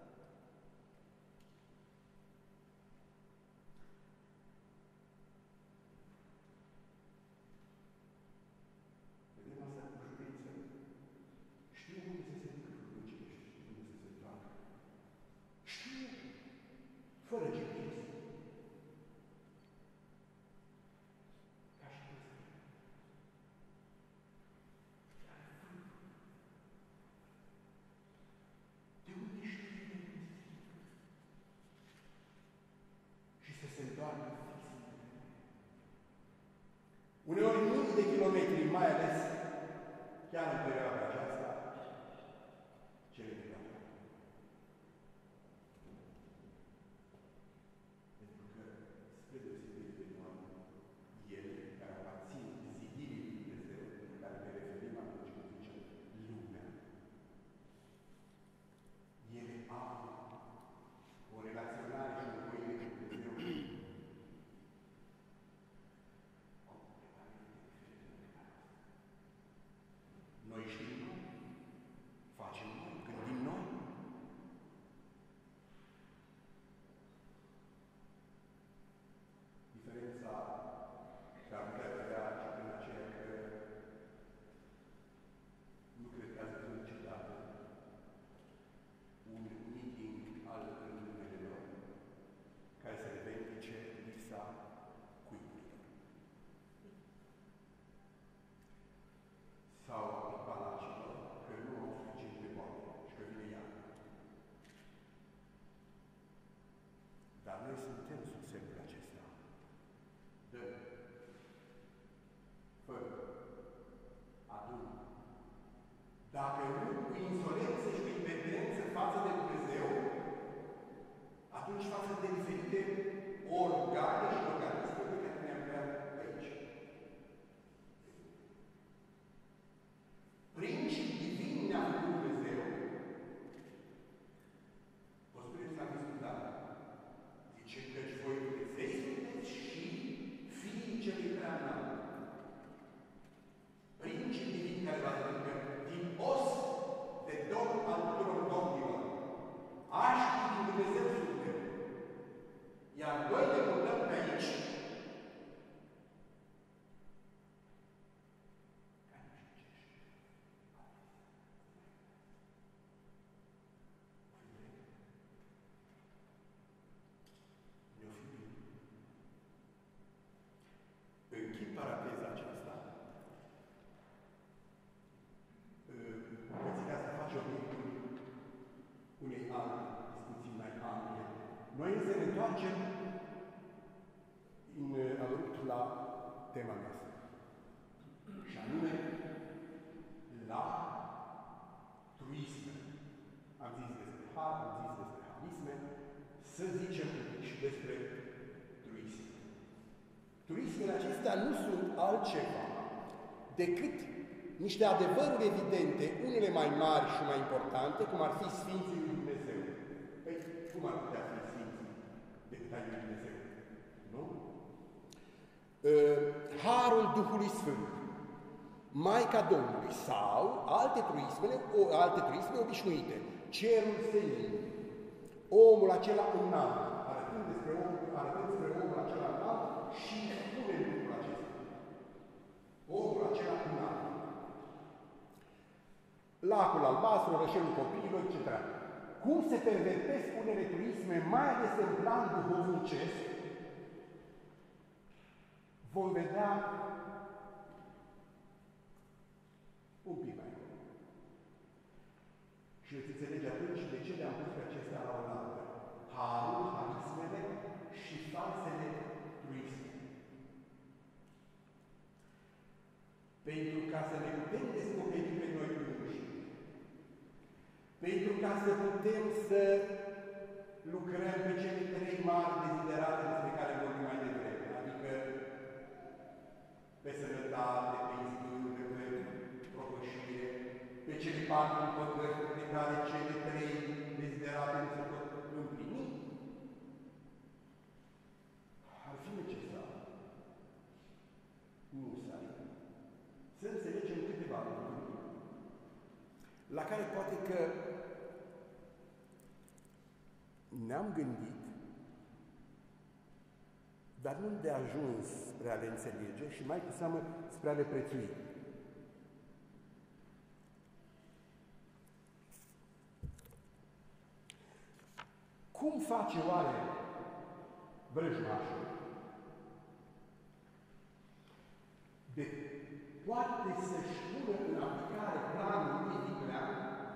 Vedem asta cu ușurință. Știu unde se ridică furnicile și știu unde se întoarcă. Știu, fără GPS. Ca și păsări. De unde știu de unde se ridică? Și să se întoarcă fix în vreme. Uneori mii de kilometri, mai ales chiar în perioada aceasta, cele de la cap. Pentru că, spre deosebire de noi, ele care aparțin zidirii lui Dumnezeu, în care ne referim atunci când zicem lumea, ele au o relaționare și o voie cu Dumnezeu completamente diferită de la noastră. Noi știm noi, facem noi, gândim noi. Diferența s-ar putea vedea și prin aceea că nu cred că ați văzut niciodată un meeting al rândunelor care să revendice lipsa cuiburilor. Sau balacilor, că nu au suficiente bani și că vine iarna. Dar noi suntem sub semnul acesta. Dă, fă, adună. Dacă nu cu insolență și cu independență față de Dumnezeu, atunci față de diferite organe și organisme pe care ne-am creat aici. Principi divini ne-a făcut Dumnezeu. O spuneți la discutat. Zice căci voi Dumnezei sunteți și fiii celui prea înalt. Principi divini care vă adică din os de domn al tuturor domnilor. Aștii din Dumnezeu suntem. Iar noi ne mutăm pe aici ca niște cești. Ne-o fi bine. Închid paranteza aceasta. Puteți să face obiectul unei alte discuții mai ample. Noi însă ne întoarcem la tema noastră. Și anume, la truisme. Am zis despre har, am zis despre harisme, să zicem și despre truisme. Truismele acestea nu sunt altceva decât niște adevăruri evidente, unele mai mari și mai importante, cum ar fi Sfinții lui Dumnezeu. Păi, cum ar putea fi Sfinții decât ai lui Dumnezeu? Nu? Harul Duhului Sfânt, Maica Domnului sau alte truisme obișnuite, cerul senin, omul acela înalt, arătând spre omul acela înalt și spune lucrul acesta. Omul acela înalt. lacul albastru, rășelul copiilor, etc. Cum se pervertesc unele truisme, mai ales în plan duhovnicesc, vom vedea un pic mai mult. Și veți înțelege atunci de ce le-am pus pe acestea la o lată. Harul, harismele și falsele truisme. Pentru ca să ne putem descoperi pe noi înșine. Pentru ca să putem să lucrăm pe cele trei mari deziderate despre care vorbim mai devreme, adică pe sănătate, pe izbândă, pe propășire, pe cele patru împăcări pe care cele trei deziderate nu se pot împlini, ar fi necesar, nu să înțelegem câteva lucruri la care poate că ne-am gândit, dar nu de ajuns spre a le înțelege și mai cu seamă spre a le prețui. Cum face oare vrăjmașul de poate să-și pună în aplicare planul lui viclean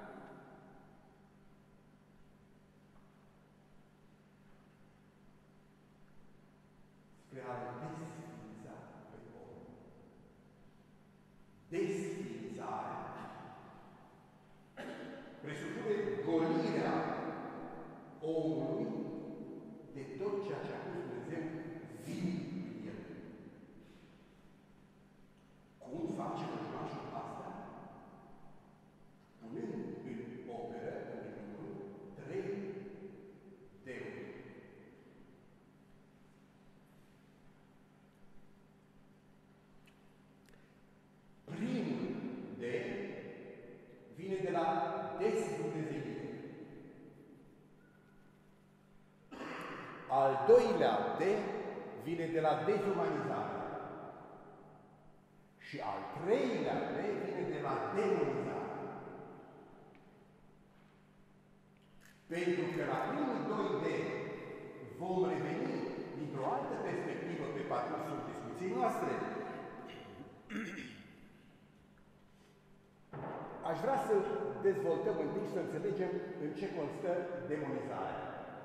spre a-l desființa pe om? Desființarea presupune golirea omului de tot ceea ce a pus Dumnezeu viu în el. Cum face vrăjmașul asta? Punând în operă, în lucru, trei deuri. Primul de vine de la desdumnezeire. Al doilea de vine de la dezumanizare. Și al treilea de vine de la demonizare. Pentru că la primul doi de vom reveni dintr-o altă perspectivă pe parcursul discuției noastre. Aș vrea să dezvoltăm întâi și să înțelegem în ce constă demonizarea.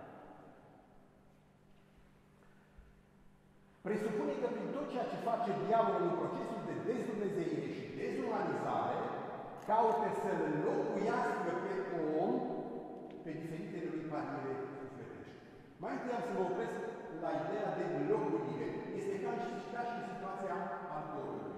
Presupune că prin tot ceea ce face diavolul în procesul de dezdumnezeire și dezumanizare, caută să-l înlocuiască pe om pe diferitele lui pariere sufletești. Mai întâi am să mă opresc la ideea de înlocuire. Este ca și în situația alcoolului.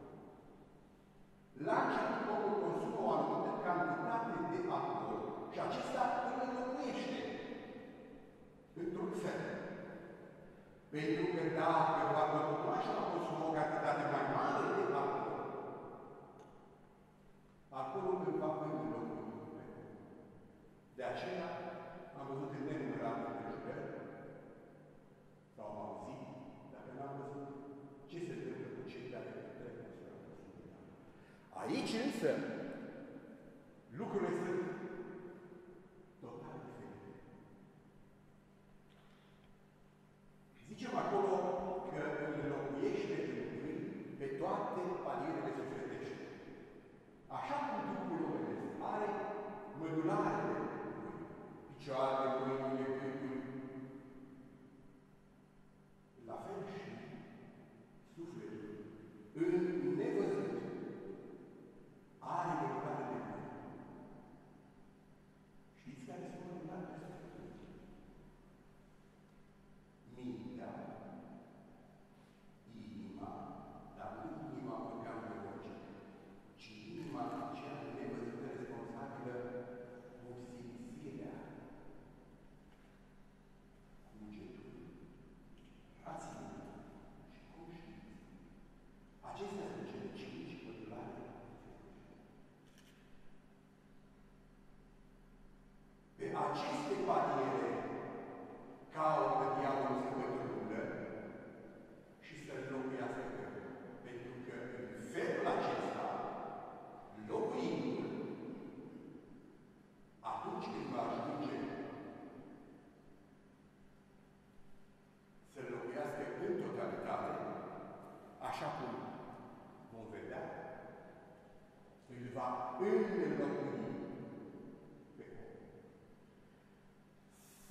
La început omul consumă o anumită cantitate de alcool și acesta îl înlocuiește într-un fel. Pentru că dacă va continua și va consuma o cantitate mai mare de alcool, alcoolul îl va înlocui. De aceea am văzut în nenumărate prejurări, sau am auzit, dacă n-am văzut ce se întâmplă cu cei care trec în sfera consumului. Aici însă lucrurile sunt total diferite. Zicem acolo că îl înlocuiește întâi pe toate palierele sufletești. Așa cum Duhul omenesc are mădularele lui, picioarele, mâinile, gândul, la fel și sufletul, în nevăzut, are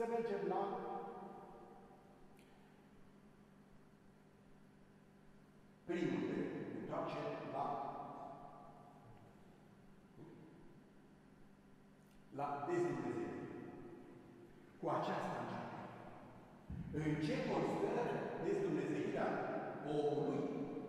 mergem la primul de întoarce la dezdumnezeire. Cu aceasta începe. În ce constă dezdumnezeirea omului?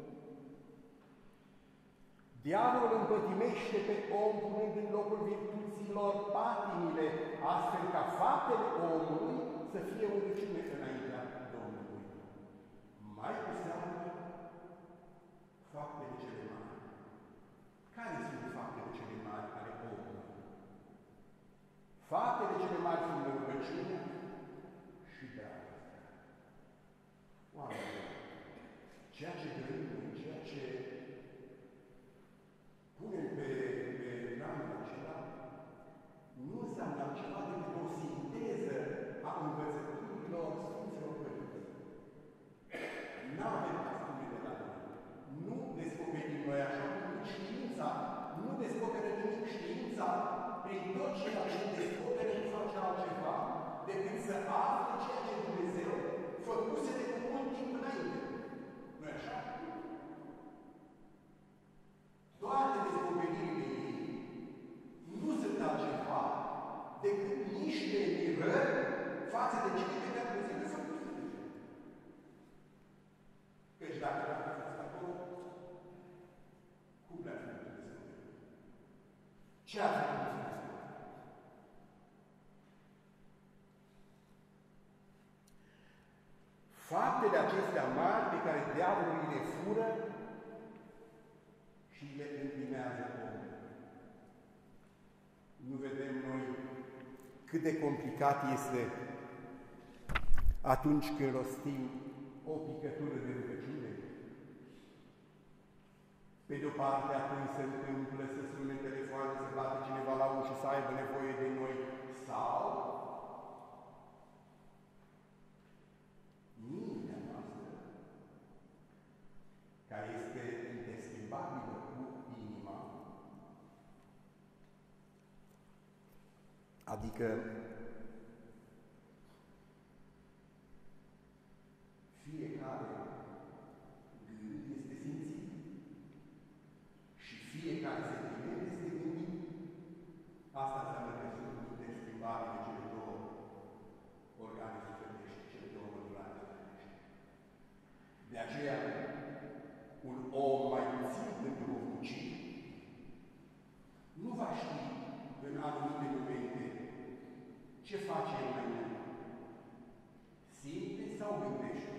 Diavolul împătimește pe om punând în locul virtuților patimile, astfel ca faptele omului să fie urăciune înaintea Domnului. Mai cu seamă, faptele cele mari. Care sunt faptele cele mari ale omului? Faptele cele mari sunt rugăciunea și dragostea. Oameni, ceea ce gândim, ceea ce punem pe planul acela, nu înseamnă altceva decât o sinteză a învățăturilor Sfinților Părinți. N-avem astfel de la noi. Nu descoperim noi așa cum știința, nu descoperă nimic știința, prin tot ceea ce descoperă nu face altceva decât să afle ceea ce Dumnezeu făcuse de cu mult timp înainte. Nu-i așa? Toate descoperirile ei nu sunt altceva decât niște mirări față de cele pe care Dumnezeu le făcuse deja. Căci dacă l-a fost acolo, cum le-a făcut Dumnezeu? Ce a făcut Dumnezeu? Faptele acestea mari pe care diavolul le fură și le împinează omul. Nu vedem noi cât de complicat este atunci când rostim o picătură de rugăciune. Pe de-o parte, atunci se întâmplă să sune telefoane, să bate cineva la ușă, să aibă nevoie de noi, sau mintea noastră, care este indestimbabilă cu inima, adică fiecare gând este simțit și fiecare sentiment este gândit. Asta înseamnă că sunt indestimbabile cele două organe sufletești, cele două mădurare sufletești. De aceea, un om mai puțin îndrăvăcit nu va ști în anumite momente ce face el mai mult. Simte sau gândește?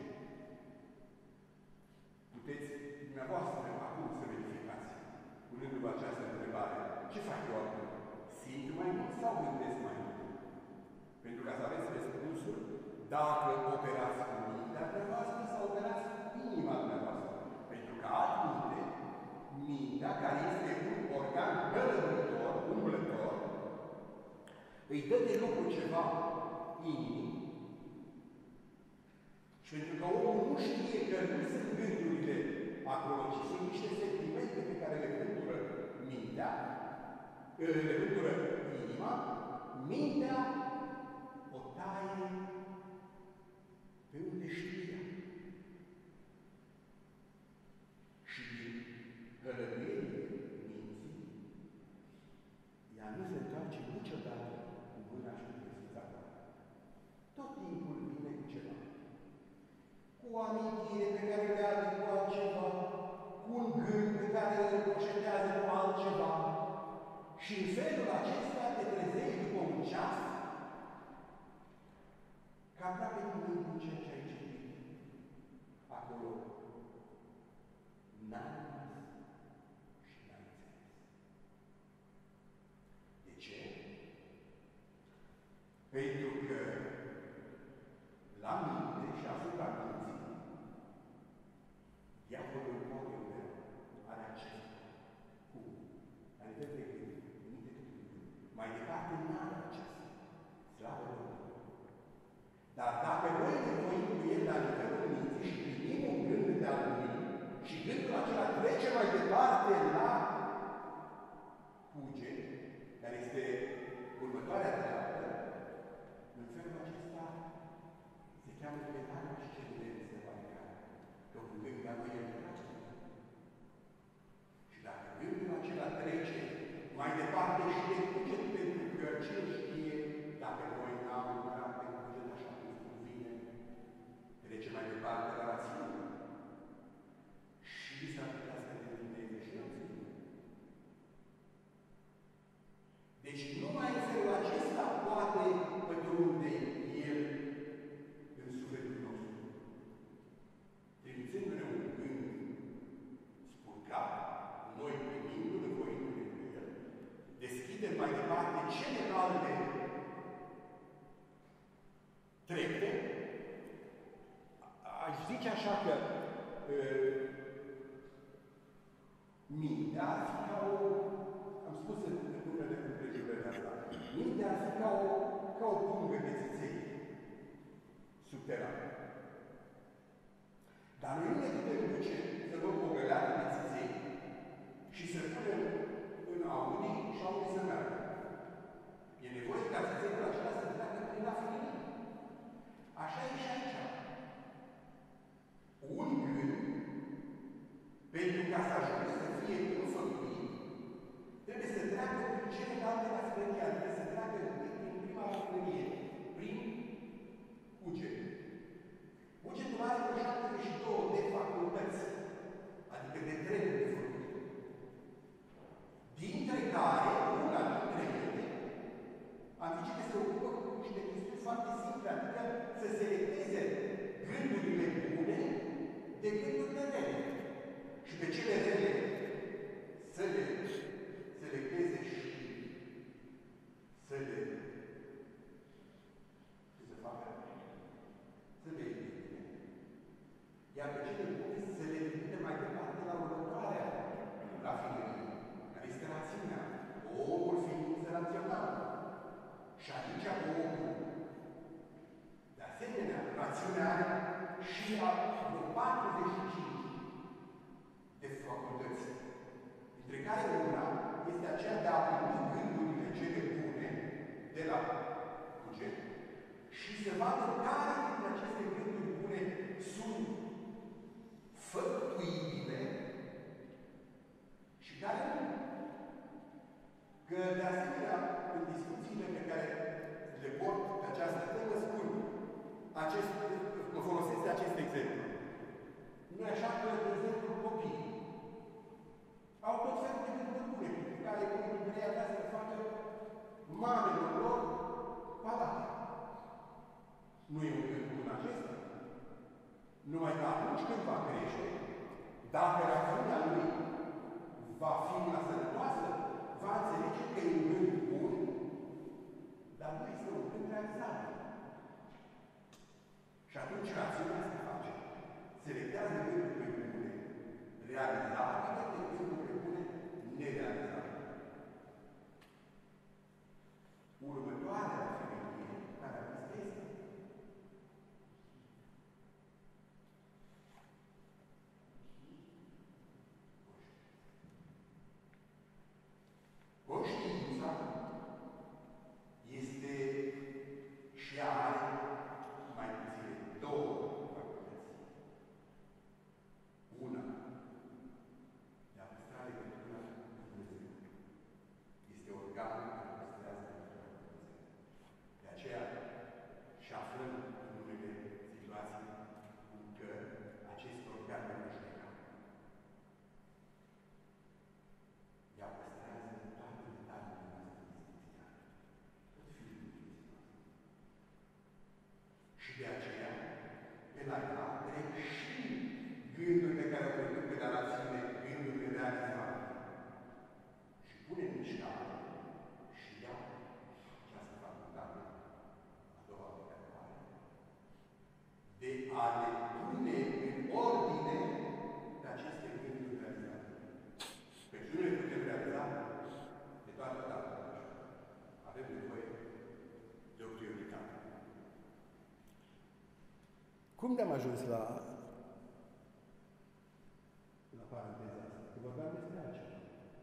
Puteți dumneavoastră acum să verificați, punându-vă această întrebare. Ce fac eu acum? Simt mai mult sau gândesc mai mult? Pentru ca să aveți răspunsul dacă operați cu mintea dumneavoastră sau operați cu inima dumneavoastră. Pentru că altminte, mintea, care este un organ gălăuritor, umblător, îi dă de lucru ceva inimii. Și pentru că omul nu știe că nu sunt gândurile acolo, ci sunt niște sentimente pe care le gândură mintea, le gândură inima, mintea o taie pe unde știa. Și din gălăduielile minții, ea nu se întoarce niciodată cu mâna și cu prezența ta. Tot timpul vine cu ceva. Cu o amintire pe care le are cu altceva, cu un gând pe care îl încoșetează cu altceva. Și în felul acesta te trezești după un ceas, că aproape nimic din ceea ce ai citit acolo n-ai și n-ai înțeles. De ce? Pentru că la minte și asupra minții, diavolul poate are acces. Cum? La nivel de gând, minte de gând. Mai departe n-are acces. Slavă Domnului. Dar dacă noi ne voim cu el la nivelul minții și primim un gând de al lui și gândul acela Deci numai în felul acesta poate pătrunde El în sufletul nostru. Trimițându-ne un gând spurcat, noi primindu-l, voindu-ne cu El, deschidem mai departe celelalte trepte. Aș zice așa că mintea ar fi ca o, am spus în unele împrejurări asta, mintea ar fi ca o pungă de țiței subterană. Dar noi nu ne putem duce să luăm o găleată de țiței și să punem în Audi și Audi să meargă. E nevoie ca țițeiul acela să treacă prin rafinerie. Așa e și aici. Un gând, pentru ca să ajungă să fie înfăptuit, trebuie să treacă prin celelalte rafinerii, trebuie să treacă prin prima rafinerie, prin cuget. Cugetul are 72 de facultăți, adică de treburi de făcut, dintre care, una dintre ele, am zis că se ocupă cu niște chestiuni foarte simple, adică să selecteze gândurile bune de gândurile rele. Și pe cele rele să le selecteze și să le facă, să le elimine. Iar pe cele bune să le elimine mai departe la următoarea rafinerie, care este rațiunea, omul ființă rațională. Și aici omul, de asemenea, rațiunea are și a 45 de facultăți, dintre care una este aceea de a primi gândurile cele bune de la cuget și să vadă care dintre aceste gânduri bune sunt făptuibile și care nu. Că, de asemenea, în discuțiile pe care le port pe această temă, spun, mă folosesc de acest exemplu. Nu e așa că, de exemplu, copiii au tot felul de gânduri bune, pe care unii dintre ei avea să facă mamelor lor palate. Nu e un gând bun acesta? Numai că atunci când va crește, dacă rațiunea lui va fi una sănătoasă, va înțelege că e un gând bun, dar nu este un gând realizabil. Și atunci rațiunea asta face. Selectează gândurile bune, realizabile de gândurile bune, nerealizabile. Următoarea femeie care a fost este conștiința este și are mai puține două facultăți. Una, de a păstra legătura cu Dumnezeu. Este organul care păstrează legătura cu Dumnezeu. De aceea și aflăm în unele situații că acest organ nu judecă. Ea păstrează toate detaliile noastre instituționale, tot filmul Dumnezeu. Și de aceea, pe la ea trec și gândurile care au trecut pe la rațiune, gândurile realizabile. Și pune în mișcare și ea această facultate, a doua pe care o are, de a le pune în ordine pe aceste gânduri realizabile. Pentru nu le putem realiza de toată data. Avem nevoie de o prioritate. Cum ne-am ajuns la paranteza asta? Că vorbeam despre altceva.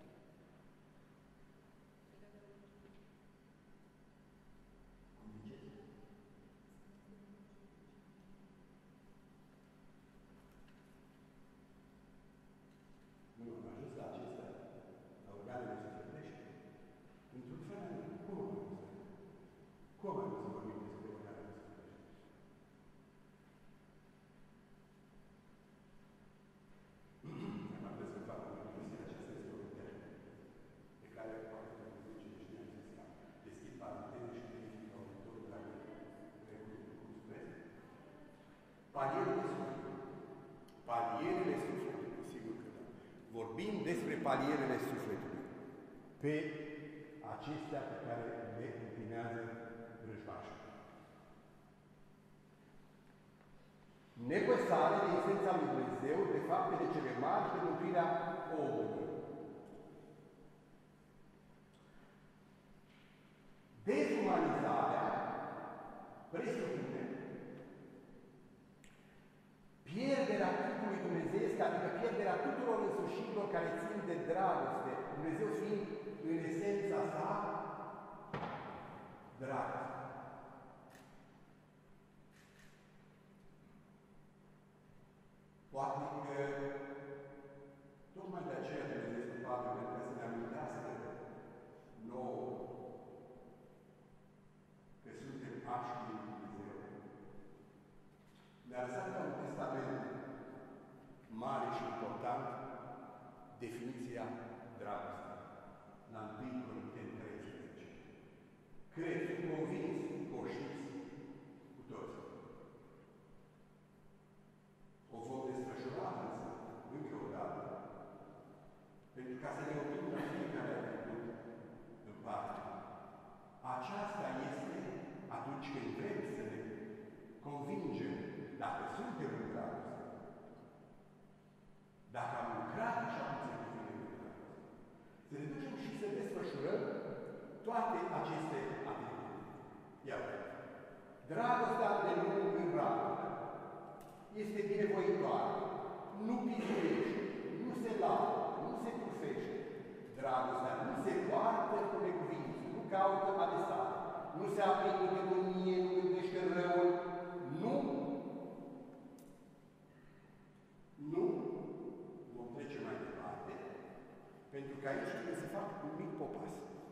Cum ziceți? Nu, am ajuns la acestea, la organele sufletești. Într-un fel, cum am ajuns? Cum am ajuns să vorbim despre organele sufletești? palierele sufletului, pe acestea pe care le împlinează vrăjmașul. Nepăsare de esența lui Dumnezeu, de faptele cele mari și de mântuirea omului. Dezumanizarea presupune pierderea trupului dumnezeiesc, adică pierderea tuturor însușirilor care țin de dragoste, Dumnezeu fiind în esența sa dragoste. Poate că tocmai de aceea Dumnezeu este Pavel, pentru că să ne amintească nouă că suntem pași din Dumnezeu. Ne-a lăsat ca un testament mare și important definiția dragostei la 1 Corinteni 13. Cred, sunt convins, că o știți cu toți. O vom desfășura însă, încă o dată, pentru ca să ne oprim la fiecare trecut în parte. Aceasta este atunci când vrem să ne convingem dacă suntem în dragoste, dacă am lucrat așa cum se cuvine în dragoste, să ne ducem și să desfășurăm toate aceste atitudini. Iată, dragostea de nu înrabă, este binevoitoare, nu pizuiește, nu se laudă, nu se curfește. Dragostea nu se poartă cu necuvință, nu caută adesare, nu se aplică de mânie, nu gândește răul, nu. Vom trece mai departe, pentru că aici trebuie să fac un mic popas.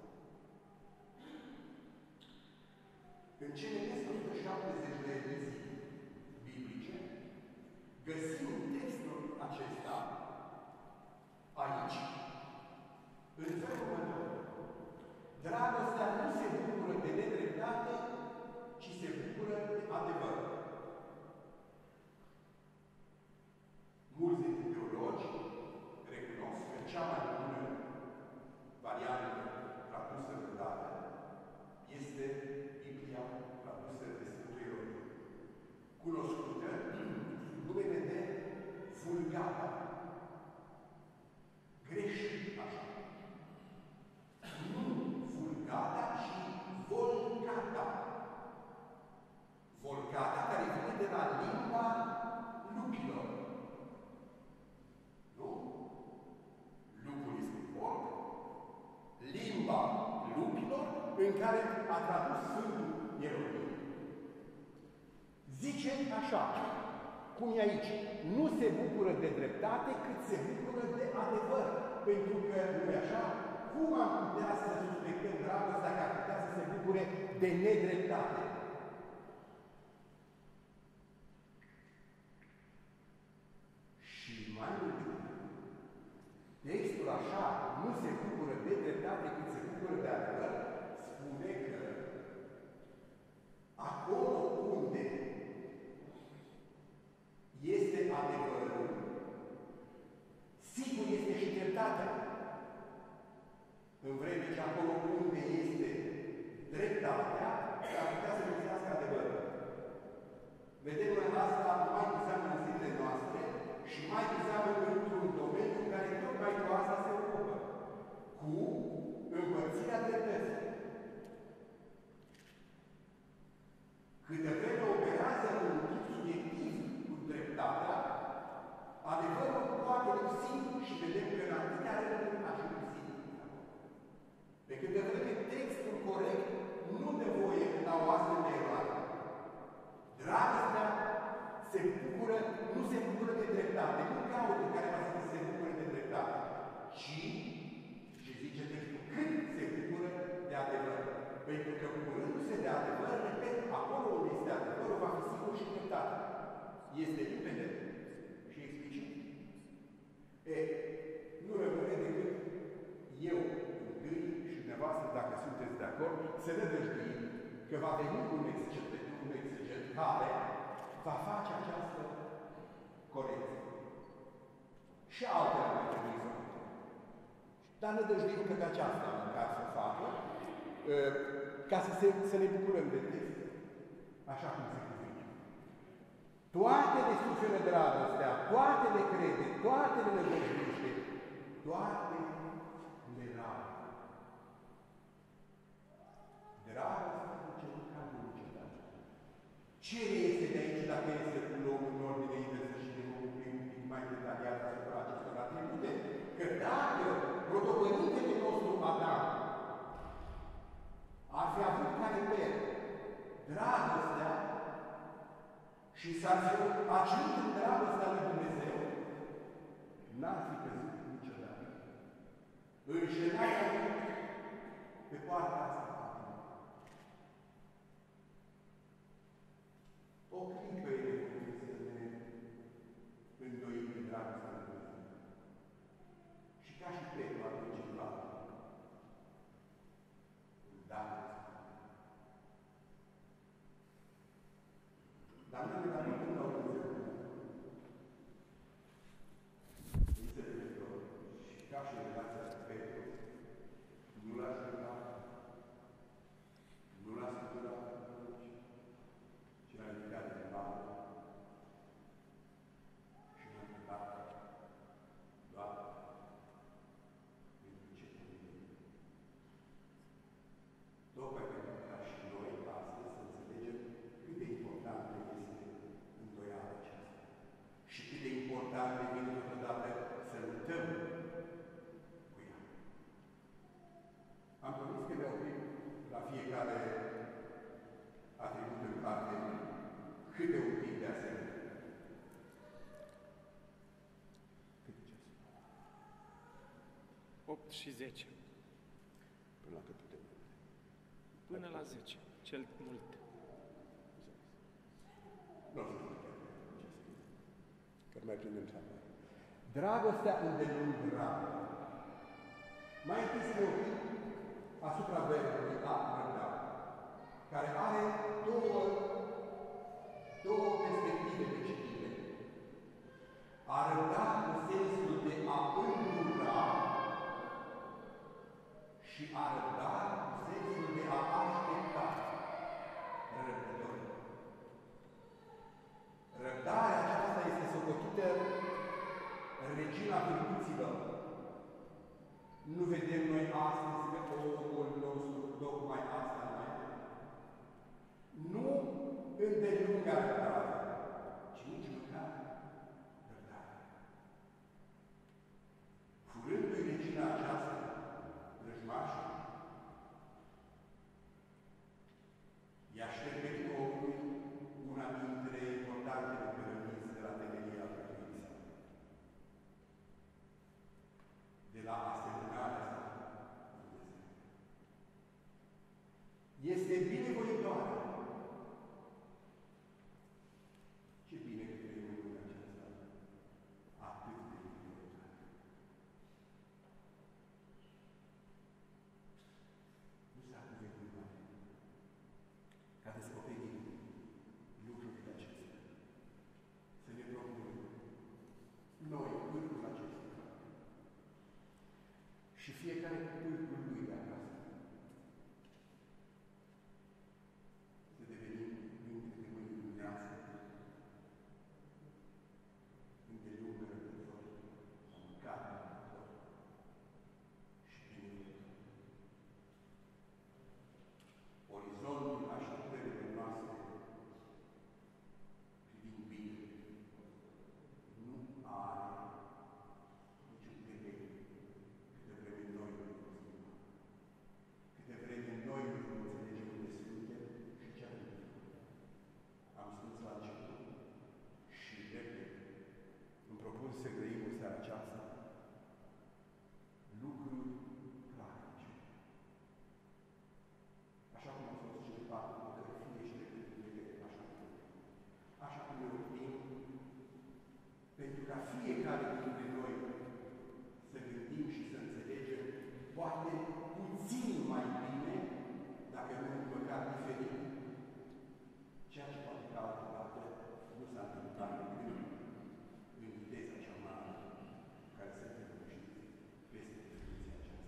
În cele 170 de ediții biblice, găsim textul acesta aici, în felul următor. Dragostea nu se bucură de nedreptate, ci se bucură de adevăr. Mulți dintre teologi recunosc că cea mai bună variantă tradusă vreodată este Biblia tradusă de Sfântul Ieronim, cunoscută numele de Vulgata. Greșit așa. Nu Vulgata, ci Volgata. Volgata care vine de la limba lupilor. Nu? Lupul este volg. Limba lupilor în care a tradus Sfântul Ieronim. Zice așa, cum e aici, nu se bucură de dreptate cât se bucură de adevăr. Pentru că, nu e așa, cum am putea să suspectăm dragostea că ar putea să se bucure de nedreptate? Și mai mult, textul așa, nu se bucură de dreptate cât se bucură de adevăr, spune că acolo unde este adevărul, sigur este și dreptatea. În vreme ce acolo unde este dreptatea, s-ar putea să găsească adevărul. Vedem asta mai cu seamă în zilele noastre și mai cu seamă într-un domeniu în care tocmai cu asta se ocupă, cu împărțirea dreptății. Câte vreme operează un tip subiectiv cu dreptatea, adevărul poate lipsi și vedem că în atâtea rânduri aș lipsi. Pe câte vreme textul corect nu dă voie la o astfel de eroare. Dragostea nu se bucură de dreptate, nu caută care va să se bucure de dreptate, ci, și zice textul, cât se bucură de adevăr. Pentru că bucurându-se de adevăr, repet, acolo unde este adevărul, va fi sigur și dreptate. Este limpede și explicit. Nu rămâne decât eu, întâi, și dumneavoastră, dacă sunteți de acord, să ne dăjduim că va veni un exeget care va face această corecție. Și altele mai trebui să facă. Dar nădăjduim că pe aceasta măcar să facă, ca să ne bucurăm de text, așa cum se cuvine. Toate le suferă dragostea, toate le crede, toate le nădăjduiește, toate le roagă. Dragostea nu ce ca nu niciodată. Ce este de aici dacă este să luăm în ordine inversă și de un pic mai detaliat asupra acestor atribute? Că dacă protopărintele nostru Adam ar fi avut ca reper dragostea și s-ar fi acinut în dragostea lui Dumnezeu, n-ar fi căzut niciodată. Înșelarea lui pe poarta asta. O clipă e nevoie să ne îndoim de dragostea lui Dumnezeu. Și ca și Petru atunci în luat, dar nu ne dăm când au Dumnezeu. Înțelegător și ca și relația cu Petru, nu l-a jucat, nu l-a scuturat atunci, ci l-a ridicat din bani și l-a întrebat, Doamne, pentru ce te iubim? Tocmai pentru ca și noi astăzi să înțelegem cât de importantă este îndoiala aceasta și cât de important devine totodată să luptăm cu ea. Am promis că le oprim la fiecare atribut în parte câte un pic de asemenea. Cât ceas? 8 și 10. Până la cât putem? Până la 10, cel mult. Nu o să zic că mai prindem șapte. Dragostea îndelungă. Mai întâi să ne oprim asupra verbului a răbda, care are două perspective de citire. A răbda în sensul de a îndura și a răbda în sensul de a aștepta. Răbdător. Răbdarea aceasta este socotită regina virtuților. Nu vedem noi astăzi că omul nostru tocmai asta mai nu îndelungă răbdare, ci nici măcar răbdare. Furându-i regina aceasta, vrăjmașă, i-a ștergărit omului una dintre importantele cărămizi de la temelia Părinții sale. De la asemănarea sa cu Dumnezeu. Este binevoitoare. Ce bine că trăim în lumea aceasta atât de binevoitoare. Nu s-a cuvântat mare ca descoperim lucrurile acestea. Să ne propunem noi pârcul acesta și fiecare cu pârcul lui de acasă. Să devenim minți de mâini lumineasă, îndelungă răbdători, mâncare răbdători și binevătători. Orizontul așteptărilor noastre privind bine nu are niciun temei câte vreme noi nu îl câte vreme noi nu înțelegem unde suntem și ce am făcut. Am spus la început și repet, îmi propun să grăim în seara aceasta lucruri practice. Așa cum a fost cele patru bucări, fie și de așa cum ne oprim, pentru ca fiecare dintre noi să gândim și să înțelegem, poate puțin mai bine, dacă nu măcar diferit, ceea ce poate că altă dată nu s-a întâmplat în viteza cea mare care se întâmplă peste definiția aceasta.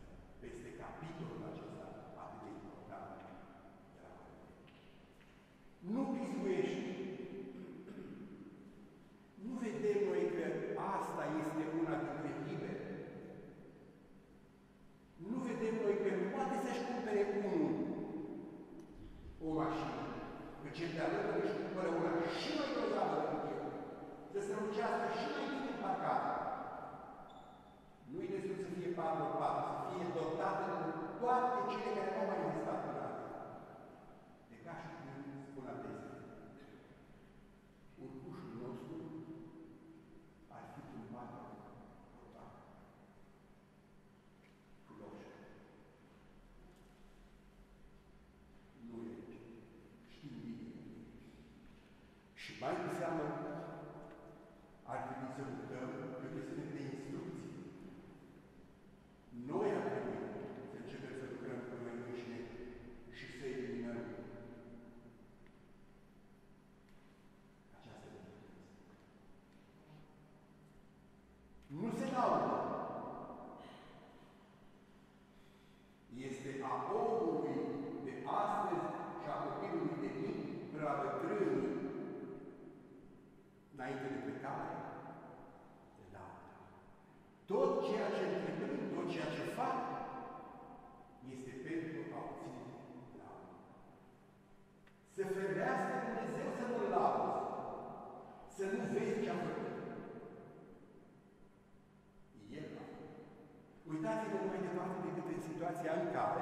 situația în care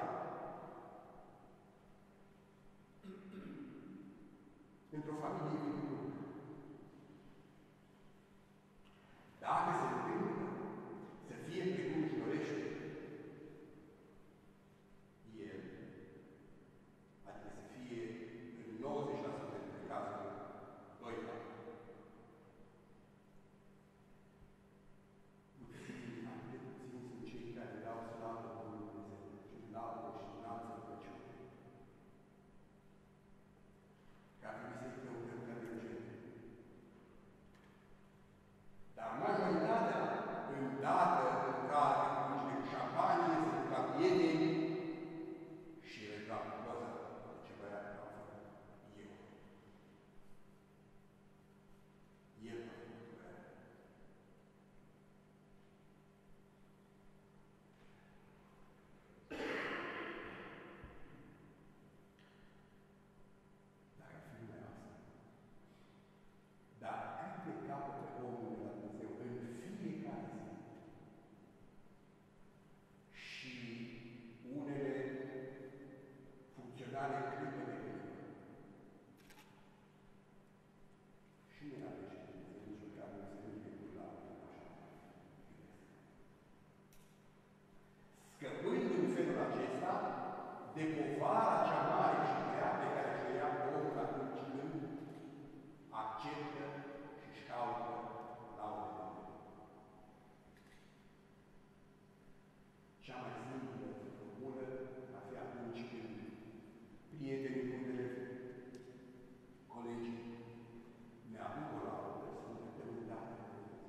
într-o familie cu un grup, dacă se întâmplă să fie precum își dorește el, adică să fie în 90% dintre cazuri, doi ani, puțin, atât puțin sunt cei care dau slavă Domnului Dumnezeu și laudă și înalță rugăciune. Că ar trebui să-i căutăm ca de urgente. Dar majoritatea, îndată în care niște cu șampanie, se duc la prieteni și reclam poză de ce băiat am făcut eu. El a făcut băiat. Dacă ar fi lumea asta, dar cât de capătă omul de la Dumnezeu în fiecare zi și unele funcționale clipă de clipă. Și nu era de ce Dumnezeu nici măcar nu se duce cu la așa. Scăpând în felul acesta de povara cea mare și grea pe care și-o ia omul atunci când acceptă și-și caută laudele. Cea mai simplă formulă ar fi atunci când prietenii, rudele, colegii ne aduc o laudă să ne dăm îndată de Dumnezeu.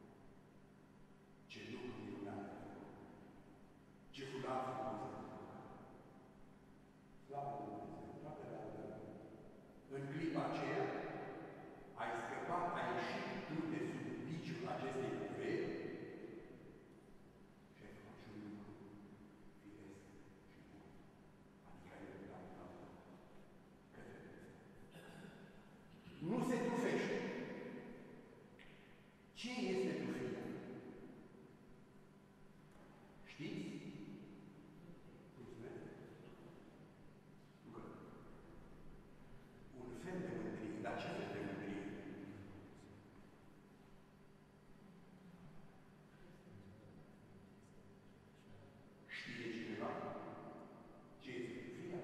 Ce lucru minunat ai făcut! Ce fular frumos ai făcut! Slavă Dumnezeu, toată laudă. În clipa aceea, ai scăpat, ai ieșit tu de sub biciul acestei poveri și ai făcut și un lucru firesc și bun. Adică ai lăudat Tatăl către Dumnezeu. Nu se tufește. Ce este tufia? Știți? Mulțumesc. Un fel de mândrie. Dar ce fel de mândrie? Știe cineva ce este tufia?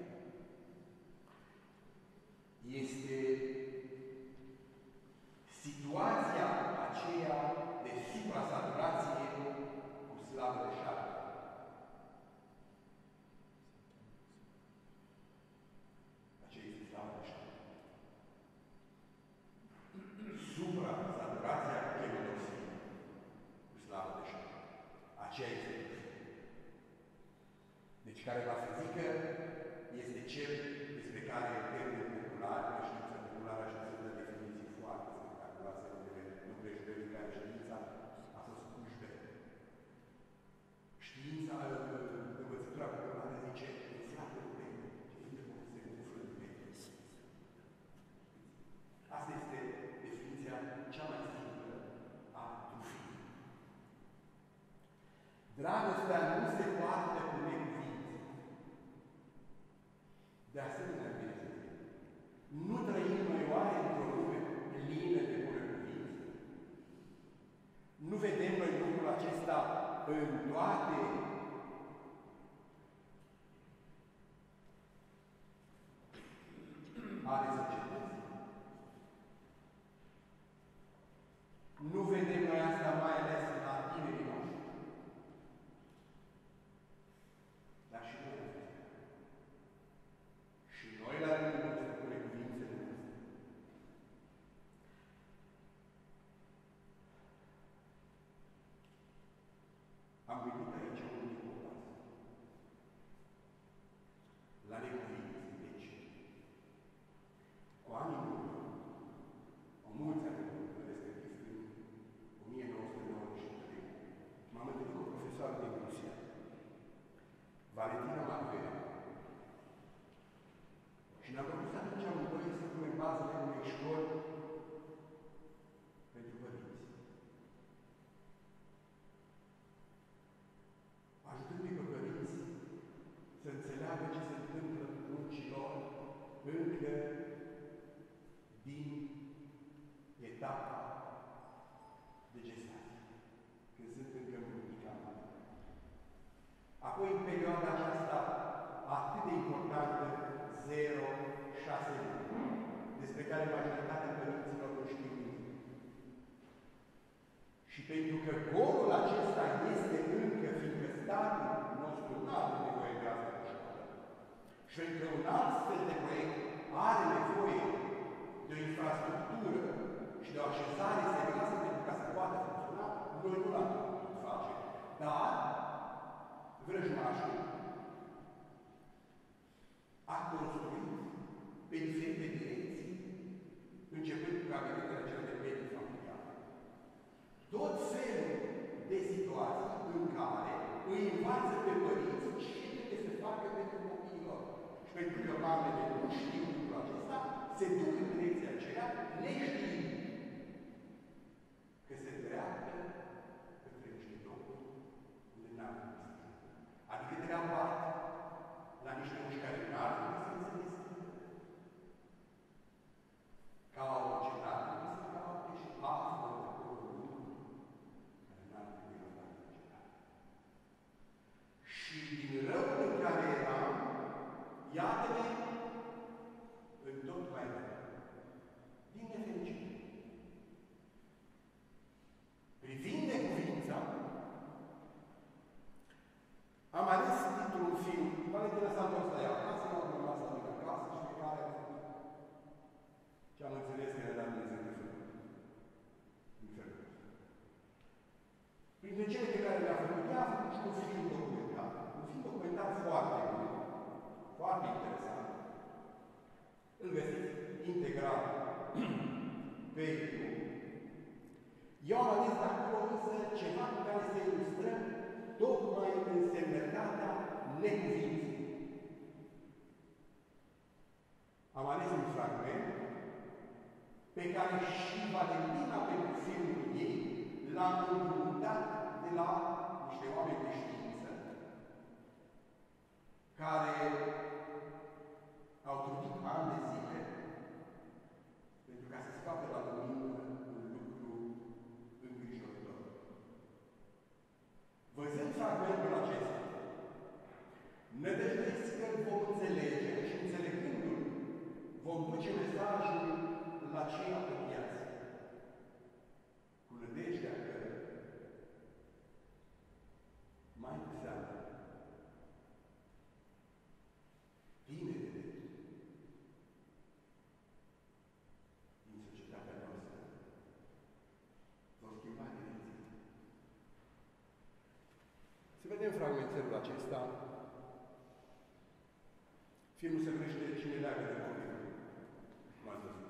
Este situația aceea de supra-saturație cu slavă de șarpe. Aceea este slavă de șarpe. Supra-saturația cu chemodoxie, cu slavă de șarpe. Aceea este tufia. Deci care va să zică este cel despre care în termeni populari, în știința populară și să dă definiții foarte spectaculoase nu prejudecători care știința a fost cușbe. Știința, învățătura populară zice, înseamnă lumea, ce fiind cum se umflă lumea. Asta este definiția cea mai simplă a tufiei. Dragostea nu se poartă cu necuvință. De asemenea, bine să zic, nu trăim noi oare într-o lume plină de bună cuvință? Nu vedem noi lucrul acesta în toate ale societății? Nu vedem noi asta mai ales la tinerii noștri? Dar și noi avem. Și încă din etapa de gestație, când sunt încă mult. Apoi, în perioada aceasta atât de importantă, 0-6 luni, despre care majoritatea părinților nu știu nimic. Și pentru că golul acesta este încă, fiindcă statul nostru nu are nevoie de asta de școală, și încă un astfel de proiect are nevoie de o infrastructură și de o așezare serioasă pentru ca să poată funcționa, noi nu l-am putut face. Dar vrăjmașul a construit pe diferite direcții, începând cu cabinetele acelea de medii familiale, tot felul de situații în care îi învață pe părinți ce trebuie să facă pentru copiilor. Și pentru că mamele nu știu lucrul acesta, se duc în direcția aceea, neștiind că se dreaptă către niște locuri unde n-am văzut. Adică treaba la niște uși care n-ar trebui să înțelegi. Ca o cetate, este ca o și află de acolo lucruri care n-ar trebui să facă în cetate. Și din răul în care eram, iată-ne în tot mai rău. Din nefericire. Privind necuvința, am ales titlul film, Valentina Santos la ea acasă, am rămas la mine acasă și pe care ce am înțeles că ne-a dat Dumnezeu de făcut. În felul ăsta. Printre cele pe care le-a făcut, ea a făcut și un film documentar. Un film documentar foarte bun, foarte interesant. Îl găsiți integral pe YouTube. Eu am ales de acolo însă ceva cu care să ilustrăm tocmai însemnătatea necuvinței. Am ales un fragment pe care și Valentina, pentru filmul ei, l-a împrumutat de la niște oameni de știință care au trudit ani de zile pentru ca să scoată la lumină un lucru îngrijorător. Văzând fragmentul acesta, nădăjduiesc că vom înțelege și înțelegându-l, vom duce mesajul la cei apropiați, cu nădejdea că mai cu seamă tinerele din societatea noastră vor schimba direcția. Să vedem fragmentelul acesta. Filmul se numește Cine leagă de copil. M-ați văzut.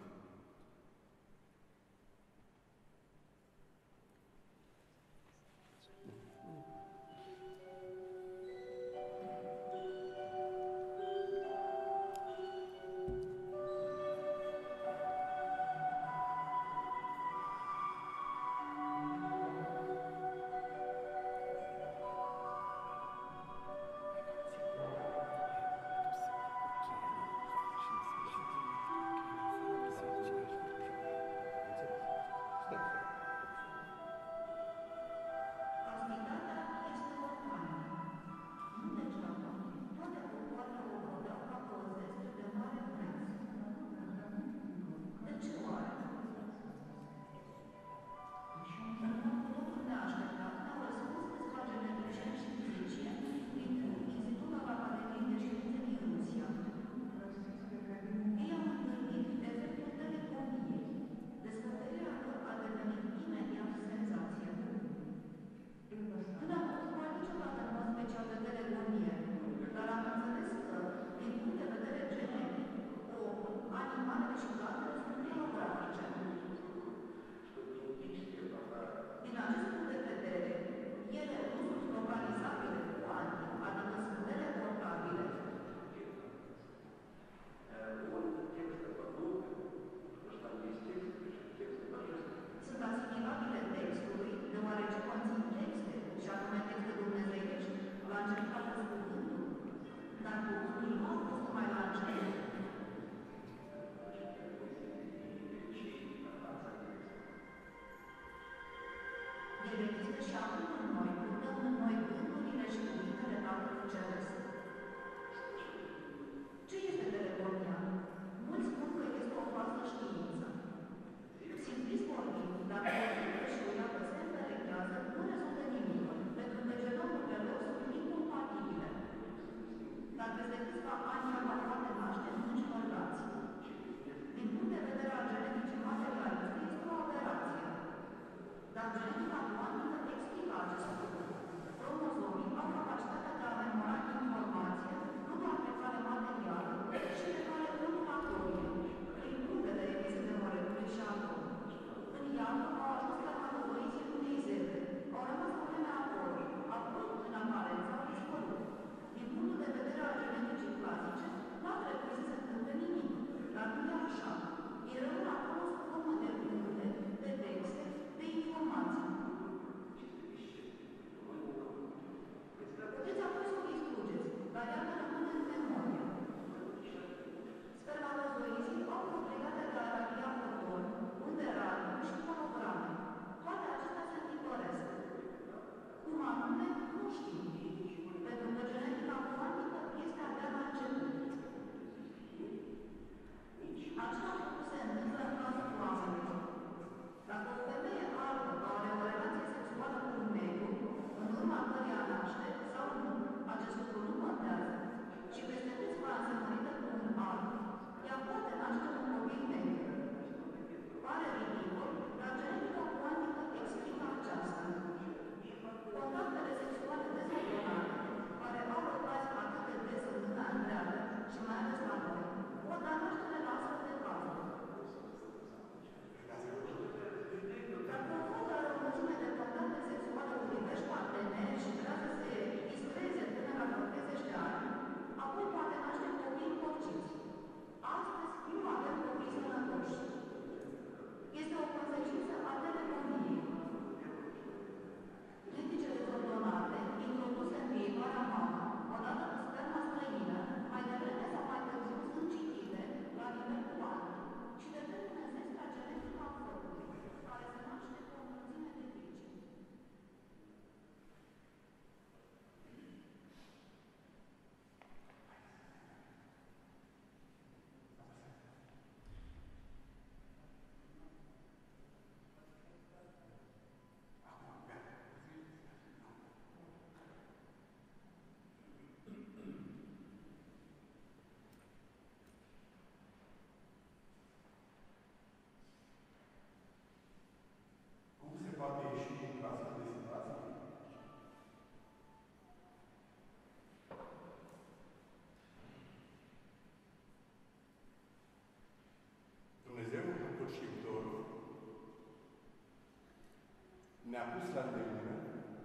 ne-a pus la îndemână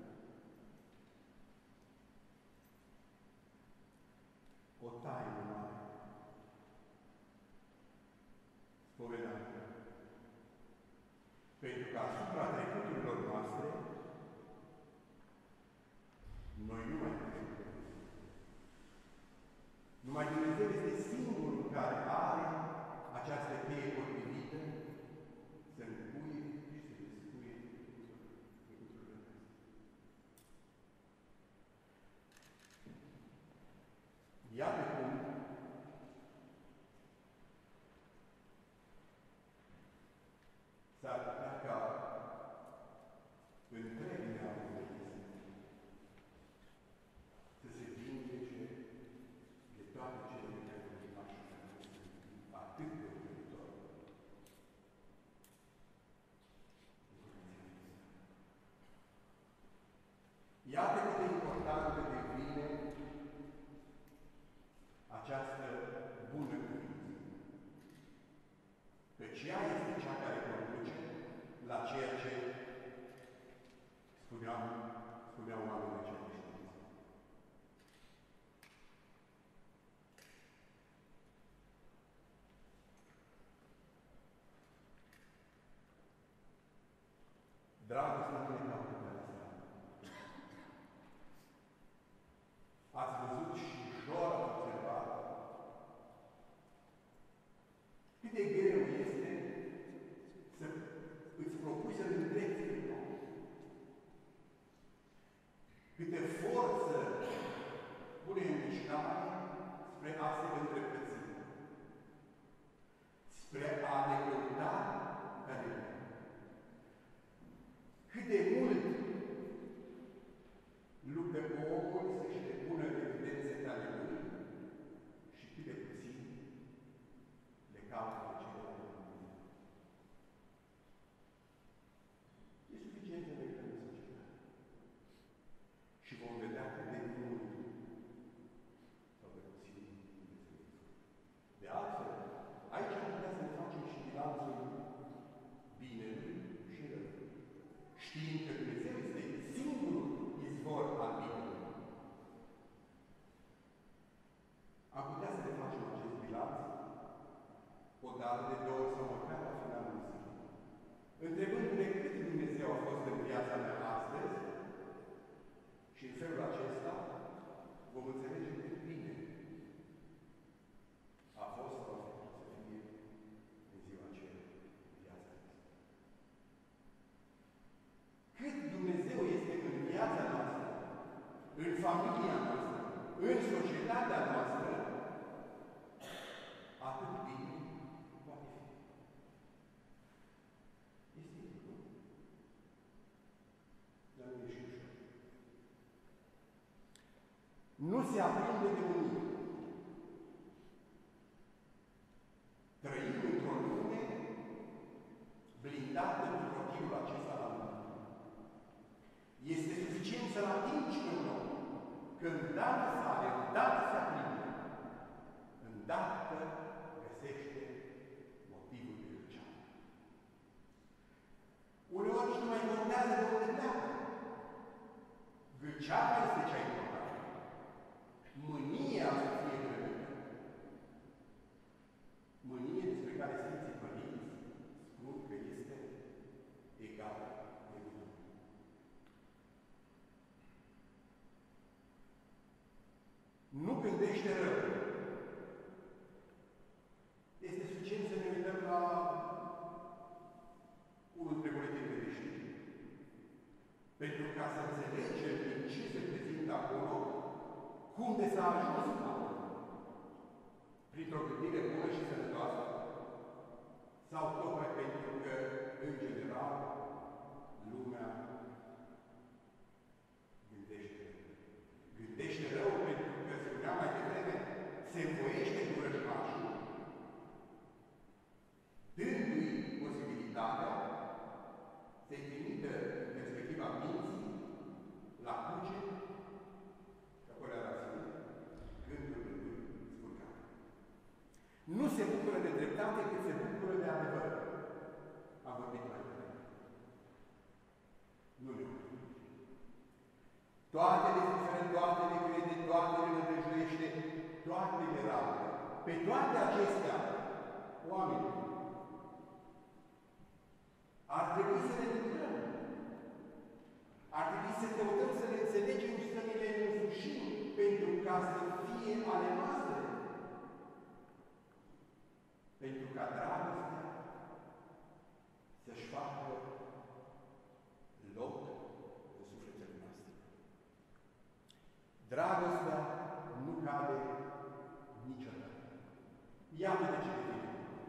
o taină mare, spovedanie. Pentru că asupra trecuturilor noastre, noi nu mai putem. Numai Dumnezeu este singurul care are această cheie potrivită să încuie și să descuie trecuturile noastre. Iată cum s-ar putea ca întreg neamul să se vindece de toate cele care au primat și care au fost atât de oferitor. Iată cât de importantă devine această bună credință. Căci ea este cea care conduce la ceea ce spuneau oamenii cei de știință. Dragostea nu ne caută pe la seară. Ați văzut și ușor ați observat cât de greu este să îți propui să îndrepți pe om. Câte forță pune în mișcare spre a se îndreptăți, spre a ne căuta pe El. Cât de mult luptă omul să-și depună evidențe ale lui și cât de puțin le caută pe cele ale Dumnezeu. E suficient să ne uităm în societate. Și vom vedea cât de mult sau de puțin Dumnezeu. De altfel, aici am putea să ne facem și bilanțul binelui și răului. Știind că Dumnezeu este singurul izvor al binelui. Am putea să ne facem acest bilanț o dată, de două ori sau măcar la finalul zilei. Întrebându-ne cât Dumnezeu a fost în viața mea astăzi și în felul acesta vom înțelege cât bine a fost sau să fie în ziua aceea viața noastră. Cât Dumnezeu este în viața noastră, în familia noastră, în societatea noastră, atât bine poate fi. Este simplu, dar nu e și ușor. Nu se aprinde de nimic. Trăim într-o lume blindată cu profilul acesta la lume. Este suficient să-l atingi pe un om, că îndată sare, îndată se aprinde, îndată găsește motivul de răceală. Uneori nici nu mai contează de unde pleacă. Gâceava este cea importantă. Mânia să fie grăbită. Mânie despre care Sfinții Părinți spun că este egală de mânie. Nu gândește rău. Este suficient să ne uităm la unul dintre buletini de știri. Pentru ca să înțelegem din ce se prezintă acolo, cum de s-a ajuns acolo. Printr-o gândire bună și sănătoasă, sau tocmai pentru că, în general, lumea gândește rău. Gândește rău pentru că, spuneam mai devreme, se învoiește cu rășmașul, dându-i posibilitatea să-i trimită în perspectiva minții la cruce, că acolo era gândul lui spurcat. Nu se bucură de dreptate cât se bucură de adevăr. Am vorbit mai devreme. toate le suferă, toate le crede, toate le nădăjduiește, toate le rabdă. Pe toate acestea, oameni, ar trebui să le lucrăm. Ar trebui să căutăm să le înțelegem și să ne le însușim pentru ca să fie ale noastre. Pentru ca dragostea să-și facă loc în sufletele noastre. Dragostea nu cade niciodată. Iată de ce devine.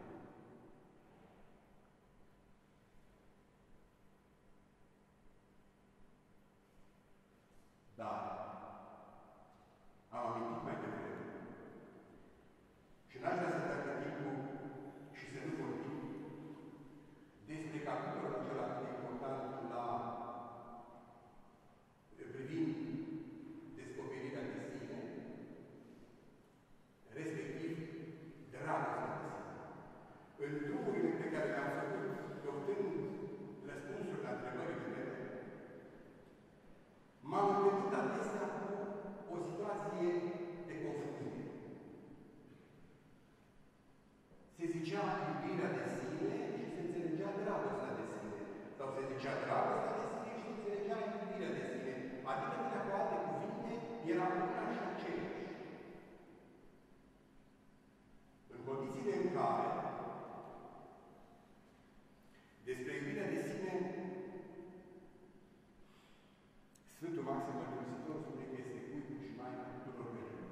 Dar am amintit mai devreme și n-aș vrea să treacă timpul și să nu vorbim despre capitolul acela atât de important la privind descoperirea de sine, respectiv dragostea de sine. În drumurile pe care le-am făcut, căutând răspunsuri la întrebările mele, m-am întâlnit adesea cu o situație de confuzie. Se zicea iubirea de sine și se înțelegea dragostea de sine. Sau se zicea dragostea de sine și se înțelegea iubirea de sine. Adică, cu alte cuvinte, era una și aceeași. În condițiile în care despre iubirea de sine Sfântul Maxim Mărturisitor spune că este cuibul și mai tuturor verilor.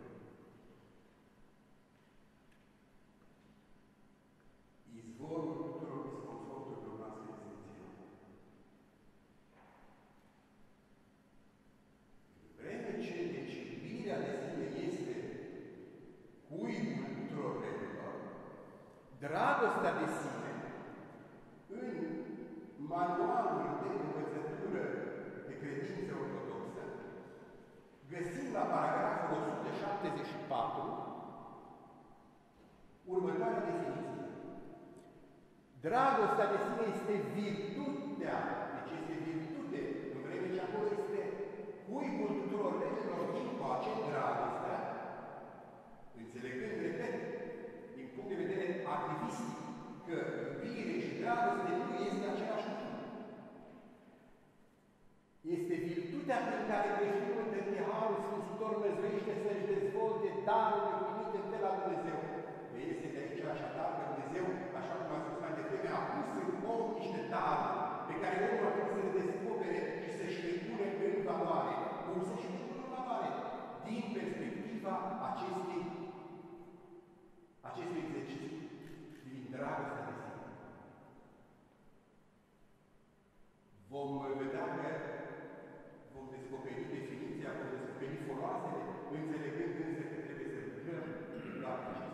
Izvorul tuturor disconforturilor noastre esențiale. Vreme ce deci iubirea de sine este cuibul tuturor verilor, dragostea de sine, în manualul de învățătură de credință ortodoxă, găsim la paragraful 174 următoarea definiție. Dragostea de sine este virtutea, deci este virtute, în vreme ce acolo este cuibul tuturor legilor din coace, dragostea, înțelegând, repet, din punct de vedere activistic, că iubire și dragoste nu este același lucru. Este virtutea prin care creștinul întâlnit Harul Sfințitor năzruiește să-și dezvolte darurile primite de la Dumnezeu. Este de aici așadar că Dumnezeu, așa cum a spus mai devreme, a pus în om niște daruri pe care omul ar trebui să le descopere și să-și le pune în valoare. Cum să-și le pune în valoare? Din perspectiva acestui exercițiu, din dragostea de sine. Vom vedea că vom descoperi definiția, vom descoperi foloasele, înțelegând însă că trebuie să lucrăm la acestea.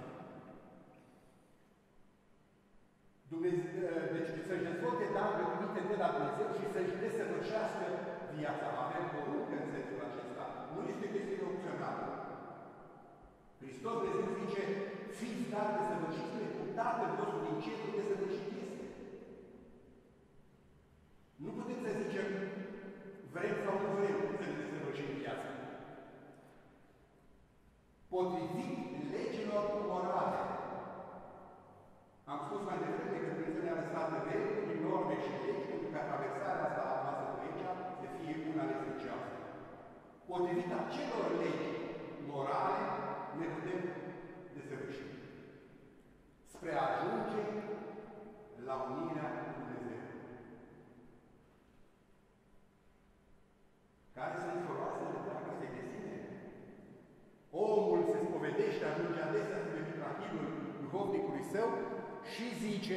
Deci să-și dezvolte darurile primite de la Dumnezeu și să-și desăvârșească viața. Avem poruncă în sensul acesta. Nu este chestiune opțională. Hristos Dumnezeu zice, fiți dar desăvârșiți cu Tatăl vostru din cerul desăvârșit este. Nu putem să zicem, vrem sau nu vrem să ne desăvârșim viața. Potrivit legilor morale. Am spus mai devreme că Dumnezeu ne-a lăsat reguli, norme și legi pentru ca traversarea asta a noastră pe aici să fie una restricțioasă. Potrivit acelor legi morale, ne putem desăvârși. Spre a ajunge la unirea cu Dumnezeu. Care sunt foloasele dragostei de sine? Omul se spovedește, ajunge adesea spre mitrahilul duhovnicului său și zice: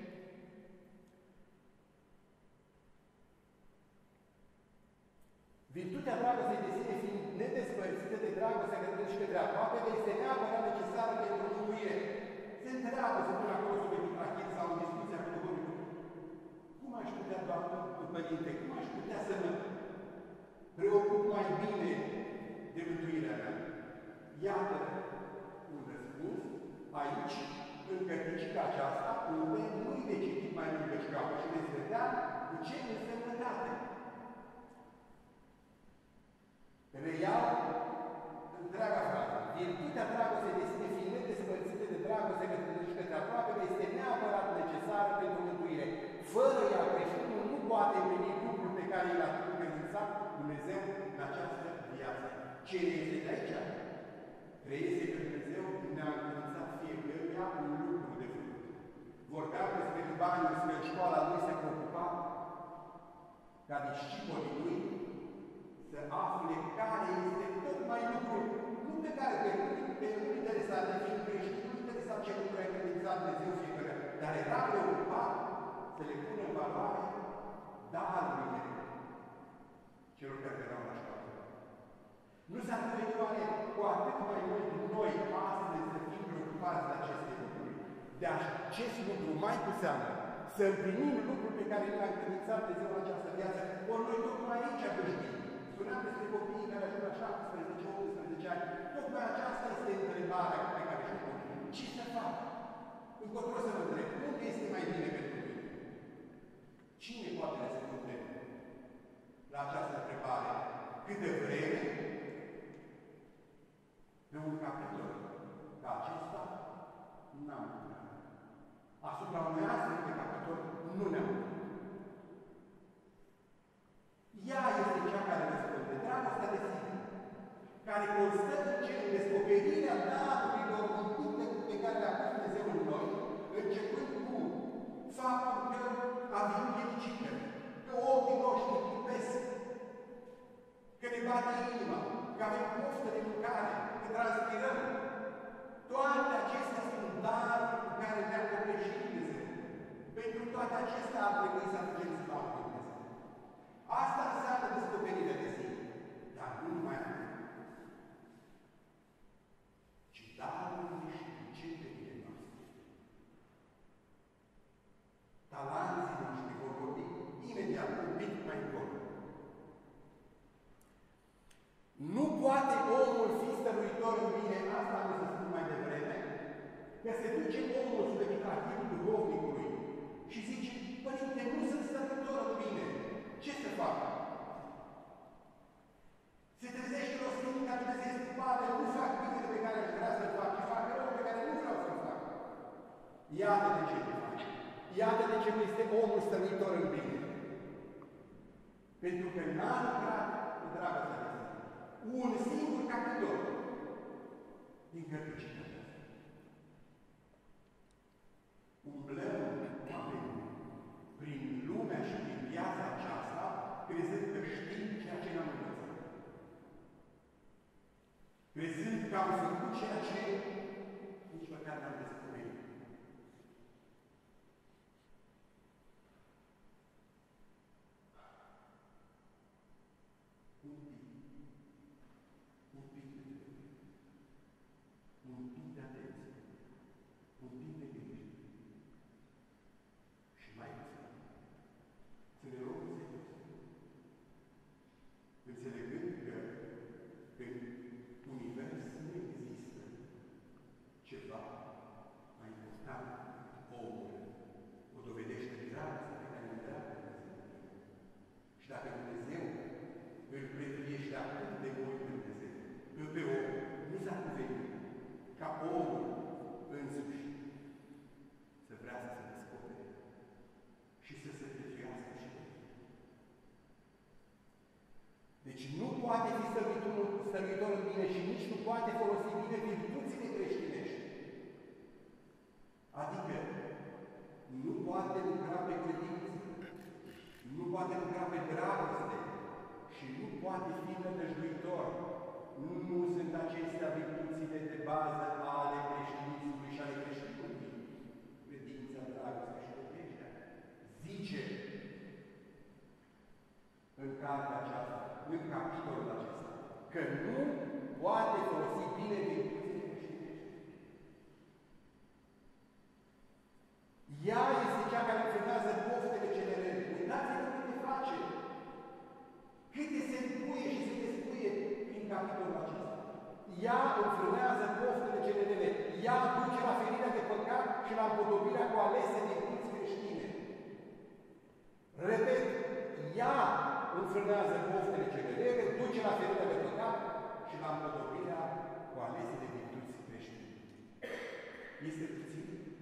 virtutea dragostei de sine fiind nedespărțită de dragostea către și către aproapele, este neapărat necesară pentru mântuire. Se întreabă să până acolo sub mitrahil sau în discuția cu duhovnicul. Cum aș putea, Doamnă, Părinte, cum aș putea să mă preocup mai bine de mântuirea mea? Iată un răspuns aici, în cărticica aceasta, unde nu-i de citit mai lungă școală și veți vedea cu ce însemnătate. reiau întreaga frază. Virtutea dragostei de sine, fiind nedespărțită de dragoste către aproapele, este neapărat necesară pentru mântuire. Fără ea, creștinul nu poate împlini lucrul pe care l-a încredințat Dumnezeu în această viață. Ce este de aici? Reiese că Dumnezeu ne-a încredințat fiecăruia un lucru de făcut. Vorbeam despre bani, despre școala lui se preocupa ca discipolii lui să afle care este tocmai lucrul, nu pe care pe nu interesat de fiind creștin, nu interesat ce lucru a încredințat Dumnezeu fiecare, dar era preocupat să le pună în valoare darurile celor care erau la școală. Nu s-ar putea oare cu atât mai mult noi astăzi să fim preocupați de aceste lucruri, de acest lucru mai cu seamă, să împlinim lucrul pe care l-a încredințat Dumnezeu în această viață, ori noi tocmai aici găștim. Spuneam despre copiii care ajung la 17-18 ani, tocmai aceasta este întrebarea pe care și-o pun. Ce să fac? Încotro să mă întreb, unde este mai bine pentru mine? Cine poate răspunde la această întrebare? Câte vreme? Pe un capitol ca acesta n-am putea. Asupra unui astfel de capitol nu ne-am putea. Ea este cea care răspunde, dragostea de sine, care constă în descoperirea darurilor multiple pe care le-a pus Dumnezeu în noi, începând cu faptul că avem fericită, că ochii noștri privesc, că ne bate inima, că avem poftă de mâncare, că transpirăm. Toate acestea sunt daruri cu care ne-a copleșit Dumnezeu. Pentru toate acestea ar trebui să aducem slavă lui Dumnezeu. Asta înseamnă descoperirea de sine, dar nu numai atât, ci darurile și priceperile noastre. Talanții noștri vor vorbi imediat, un pic mai încolo. Nu poate omul fi stăruitor în mine, asta am să spun mai devreme, că se duce omul spre itativul duhovnicului și zice, Părinte, nu sunt stăruitor în mine. Ce să facă? Se trezește o sfântă ca Dumnezeu este Pavel, nu fac bine pe care aș vrea să-l fac, ci fac rău pe care nu vreau să-l fac. Iată de ce nu face. Iată de ce nu este omul stăruitor în bine. Pentru că n-a lucrat cu dragostea de sine. Un singur capitol din cărticitea aceasta. Umblăm oameni prin lumea și prin viața aceasta, crezând că știm ceea ce ne-am învățat. Crezând că am făcut ceea ce nici măcar n-am descoperit. Un pic de atenție, un pic de grijă. Și mai puțin, să ne rugăm serios. Înțelegând că în univers nu există ceva mai important omul, o dovedește dragostea pe care îl dă Dumnezeu. Și dacă Dumnezeu îl prețuiește atât de mult pe om, nu s-a cuvenit ca omul însuși să vrea să se descopere și să se prețuiască și el. Deci nu poate fi stăruitor în bine și nici nu poate folosi bine virtuțile creștinești. Adică nu poate lucra pe credință, nu poate lucra pe dragoste și nu poate fi nădăjduitor. Nu sunt acestea virtuțile de bază ale creștinismului și ale creștinului. Credința, dragostea și nădejdea. Zice în cartea aceasta, în capitolul acesta, că nu poate folosi bine virtuțile creștinești. Ea este cea care înfrânează poftele cele rele. Uitați-vă câte face. Câte se împuie și se despuie prin capitolul acesta. Ea înfrânează poftele cele rele. Ea duce la ferirea de păcat și la împodobirea cu alese virtuți creștine. Repet, ea înfrânează poftele cele rele, duce la ferirea de păcat ca împodobirea cu alesele virtuți creștine. Este puțin.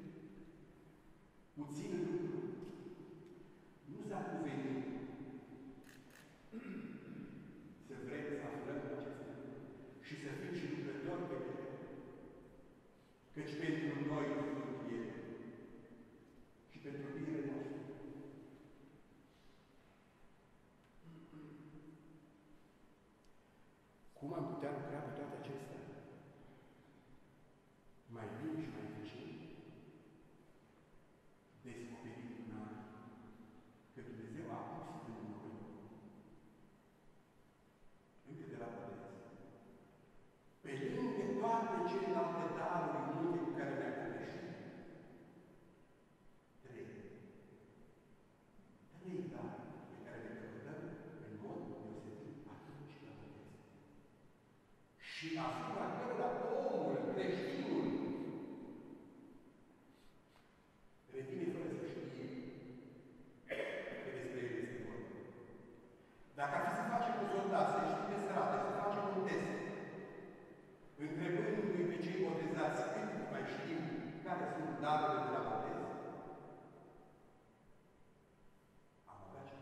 Puțin lucru. Nu s-a cuvenit să vrem să aflăm aceste lucruri și să fim și lucrători pe ele. Căci pentru noi nu sunt ele și pentru binele nostru. Cum am putea lucra pe toate acestea? Mai bine și mai eficient? Descoperit una că Dumnezeu a pus în noi, încă de la botez, pe lângă toate celelalte daruri multe cu care ne-a copleșit, trei daruri pe care le căutăm în mod deosebit atunci la botez. Și asupra cărora omul, creștinul, revine fără să știe că despre el este vorba. Dacă ar fi să facem un sondat, să ieșim pe stradă, să facem un test, întrebându-i pe cei botezați cât mai știu care sunt darurile de la botez, am avea ce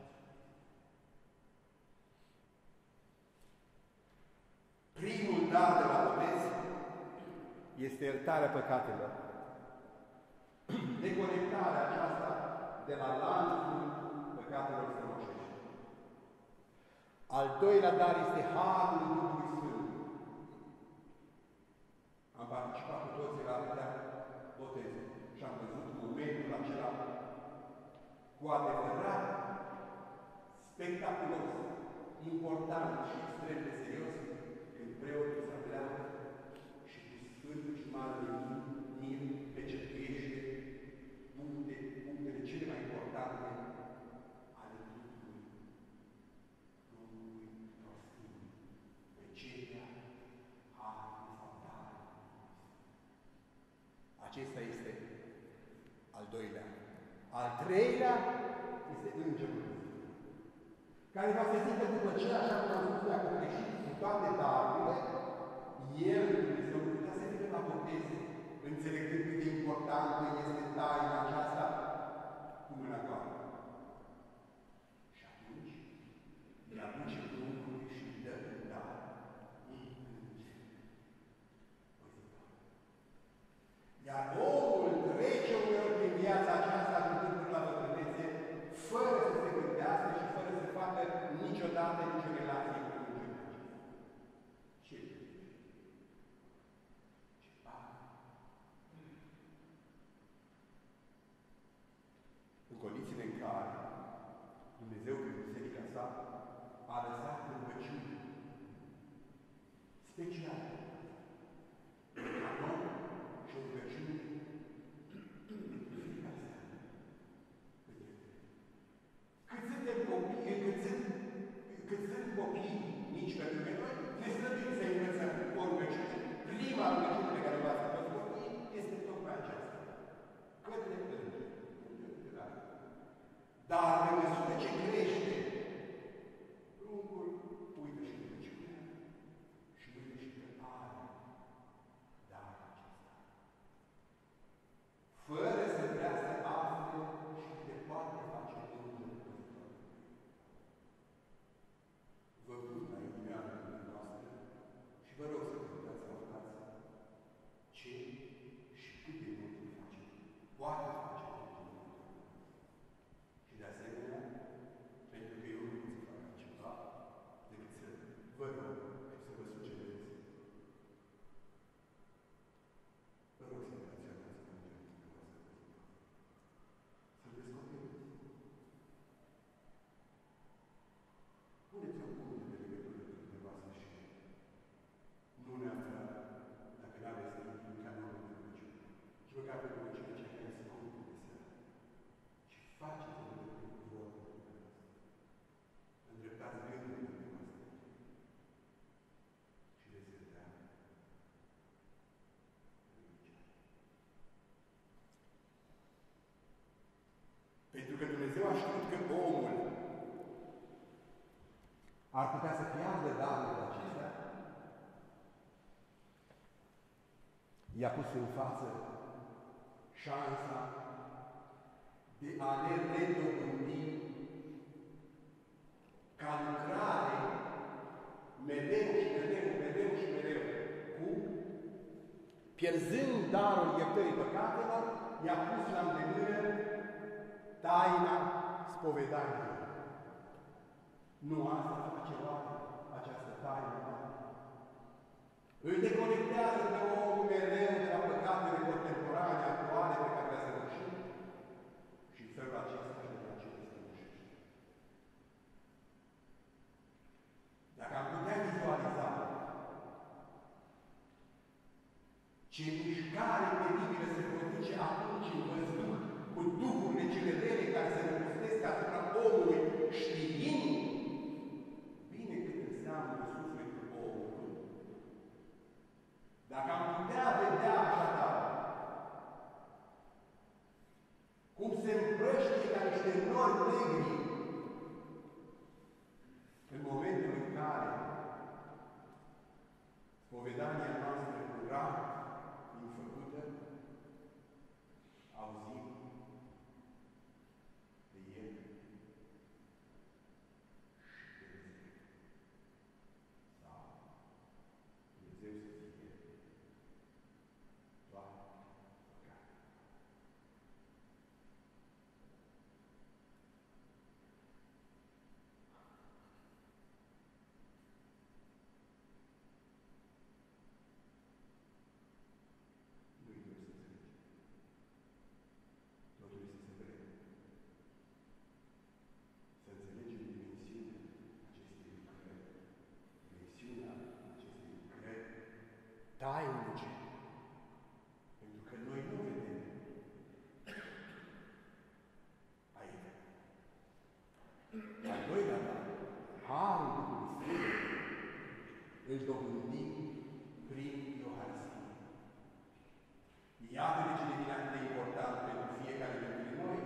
primul dar de la botez este iertarea păcatelor. Deconectarea aceasta de la lanțul păcatelor strămoșești. Al doilea dar este harul Duhului Sfânt. Am participat cu toții la atâtea boteze și am văzut momentul acela cu adevărat spectaculos, important și extrem de serios, când preotul se pleacă și cu Sfântul și Marele Mir pecetuiește punctele cele mai importante ale Duhului prostim, pecetea, harul sau darul. Acesta este al doilea. Al treilea este Îngerul, care va să zică după ce, așa cum am spus, a copleșit cu toate darurile, el, Dumnezeu, nu putea să vină la boteze, înțelegând cât de importantă este taina aceasta cu mâna goală. Și atunci îi aduce Duhului și îi dă un dar, un înger. Iar omul trece uneori prin viața aceasta ajungând la bătrânețe, fără să se gândească și fără să facă niciodată nicio relație cu îngerul acesta. Ce? Ce bani? În condițiile în care Dumnezeu, prin biserica sa, a lăsat rugăciuni speciale, canon și o rugăciune fiecare seară. Cât sunt copii mici pe lângă noi, ne străduim să învățăm o rugăciune. Prima rugăciune pe care o fac toți copiii este tocmai aceasta. Către Înger. Dar pe măsură ce crește, pruncul uită și rugăciunea și uită și că are darul acesta. Fără să vrea să afle și te poate face Îngerul păzitor. Vă pun la inimioară noastră și vă rog să cântați la orați ce și cât de mult îi face. Poate face pentru mult. Și de asemenea, pentru că eu nu pot să fac ceva decât să vă rog și să vă sugerez. Vă rog să reacționați la Îngerul dumneavoastră. Să-l descoperiți. Puneți o punte de legătură între dumneavoastră și el. Nu neapărat dacă n-aveți în canonul de rugăciune, ci măcar pe rugăciunea cea care se cuvântă de seară. Și faceți-o de cu vorbă de dumneavoastră. Îndreptați gândurile dumneavoastră și veți vedea pentru că Dumnezeu a știut că omul ar putea să piardă darurile acestea, i-a pus în față șansa de a ne redobândi ca lucrare mereu și mereu, cum? Pierzând darul iertării păcatelor, i-a pus la îndemână taina spovedaniei. Nu asta face oare această taină? Îl deconectează pe om mereu de la păcatele contemporane, actuale, pe care le-a săvârșit și în felul acesta și de la ce le săvârșește. Dacă am putea vizualiza ce mișcare teribilă se produce atunci în văzduh cu duhurile cele rele care se răpustesc asupra omului, știind bine cât înseamnă sufletul omului. Dacă am putea vedea așadar cum se împrăștie ca niște nori negri în momentul în care spovedania noastră curat fiind făcută, auzim de El și de Dumnezeu. Sau Dumnezeu să fie toate păcate. Nu-i greu să înțelegem. Totul este să vrem. Să înțelegem dimensiunea acestei lucrări. Dimensiunea acestei lucrări tainice. Pentru că noi nu vedem. Aici. Al doilea dat, harul Duhului Sfânt îl dobândim prin Iohanistie. Iată de ce devine atât de important pentru fiecare dintre noi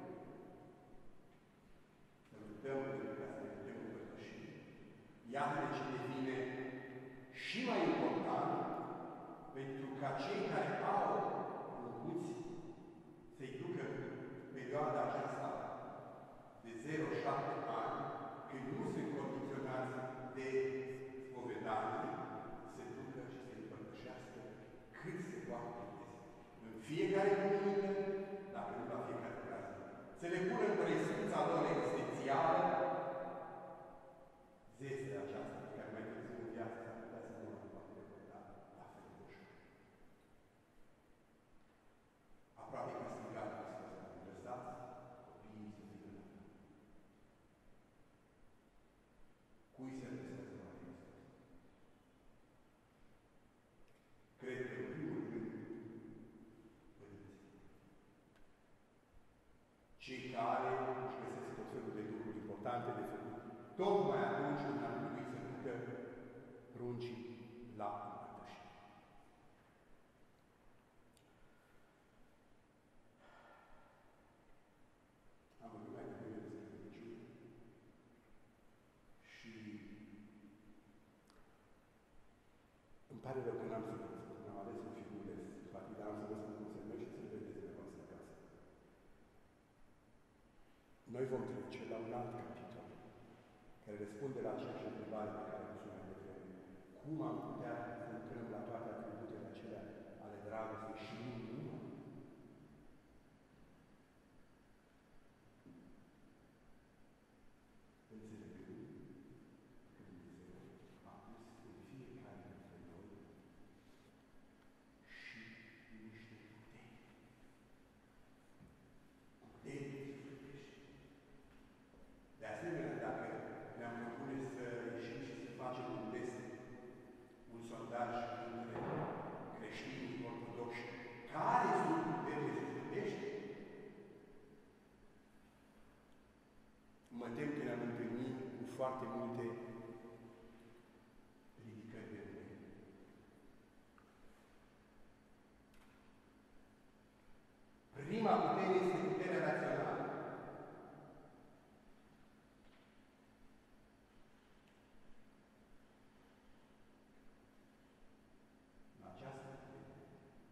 să luptăm pentru ca să ne putem împărtăși. Iată de ce devine și mai important pentru ca cei care au unguți să-i ducă perioada aceasta de 0-7 ani, când nu sunt condiționați de spovedanie, se ducă și se împărtășească cât se poate des. În fiecare duminică, dacă nu la fiecare praznic, să le pună în prezența lor existențială zestrea aceasta pe care mai târziu în viață s-ar putea să nu mai poate recorda la fel de ușor. Aproape ca strigat Hristos, lăsați copiii să fie la mine. Cui se adresează la Hristos? Cred că în primul rând părinții. Cei care își găsesc tot felul de lucruri importante de făcut, tocmai atunci când ar trebui să ducă pruncii la împărtășire. Am vorbit mai devreme despre rugăciune și îmi pare rău că n-am să vă spun, am ales un figuleț, poate, dar am să vă spun cum se numește și să-l vedeți de voastră acasă. Noi vom trece la un alt capitol care răspunde la aceeași întrebare pe care am pus-o mai devreme. Cum am putea să lucrăm la toate atributele acelea ale dragostei și nu numai? Înțelegând că Dumnezeu a pus în fiecare dintre noi și niște puteri. Puteri sufletești. De asemenea, dacă ne-am propune să ieșim și să facem un test, un sondaj între creștinii ortodoxi, care sunt puterile sufletești? Mă tem că ne-am întâlnit cu foarte multe ridicări de mâini. Prima putere este puterea rațională. Această putere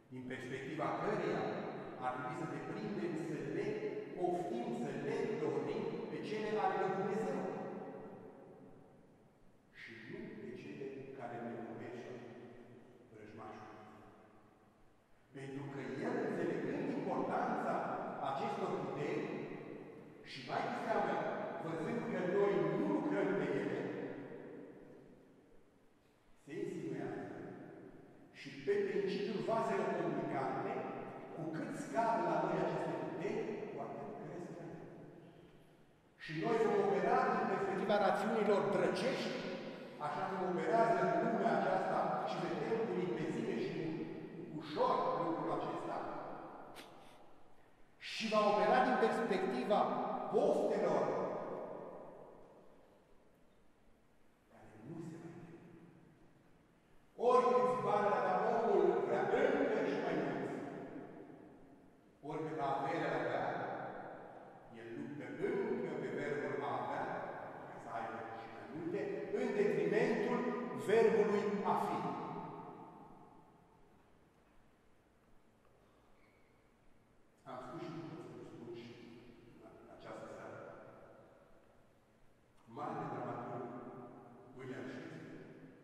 din perspectiva căreia ar trebui să deprindem, să le poftim, să le dorim pe cele ale lui Dumnezeu și nu pe cele care ne convește vrăjmașul. Pentru că el, înțelegând importanța acestor puteri și mai cu seamă, văzând că noi nu lucrăm pe ele, se insinuează și pe principiul vaselor comunicante, cu cât scadă la noi aceste puteri, cu atât cresc. Și noi vom opera din perspectiva rațiunilor drăcești, așa cum operează în lumea aceasta și vedem cu limpezime și ușor lucrul acesta, și va opera din perspectiva poftelor care nu se mai tem. Oricâți bani avea omul vrea încă și mai mulți, oricât averea avea, el luptă încă pe verbul a avea, ca să aibă și mai multe, în detrimentul verbului a fi. Am spus și nu pot să spun și în această seară. Marele dramaturg William Shakespeare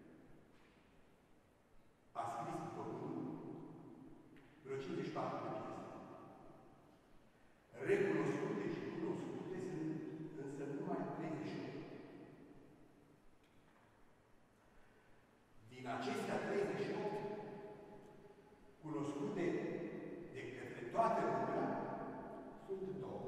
a scris după unul vreo 54 de piese. Recunoscute și cunoscute sunt însă numai 38. Din acestea 38, cunoscute de către toată lumea, sunt două.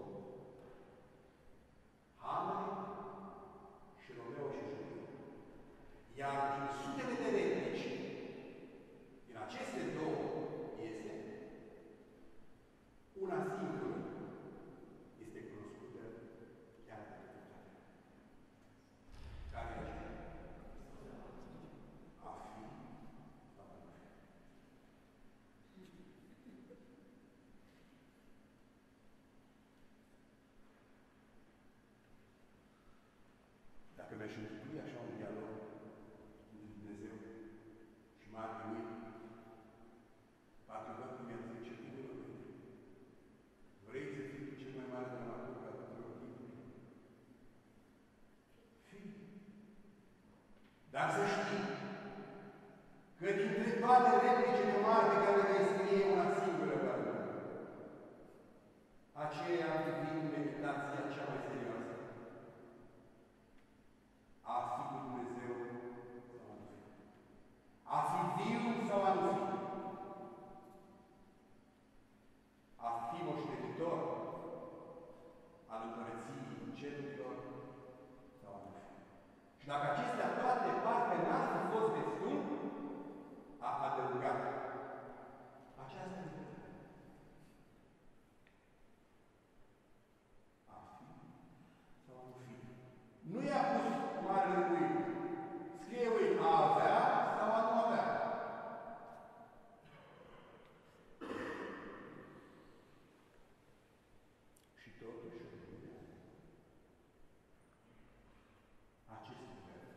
Hamlet și Romeo și Juliet. Iar din sutele de replici, din aceste două piese, una singură este cunoscută chiar de toate. Care e aceea? A fi sau a nu fi. Dacă mi-aș închipui așa un dialog între Dumnezeu și Marele lui, parcă văd cum i-am zice tuturor pentru. Vrei să fii cel mai mare dramaturg al tuturor timpului? Fii. Dar să știi că dintre toate replicile mari pe care le scrie una singură pentru aceea privind meditația cea mai serioasă. A fi cu Dumnezeu sau a nu fi. A fi viu sau a nu fi. A fi moștenitor al împărăției cerurilor sau a nu fi. Și dacă acestea toate parcă n-ar fi fost destul, a adăugat această întrebare. A fi sau a nu fi. Nu i-a pus Marele lui, scrie-i a avea sau a nu avea. Și totuși, acest lucru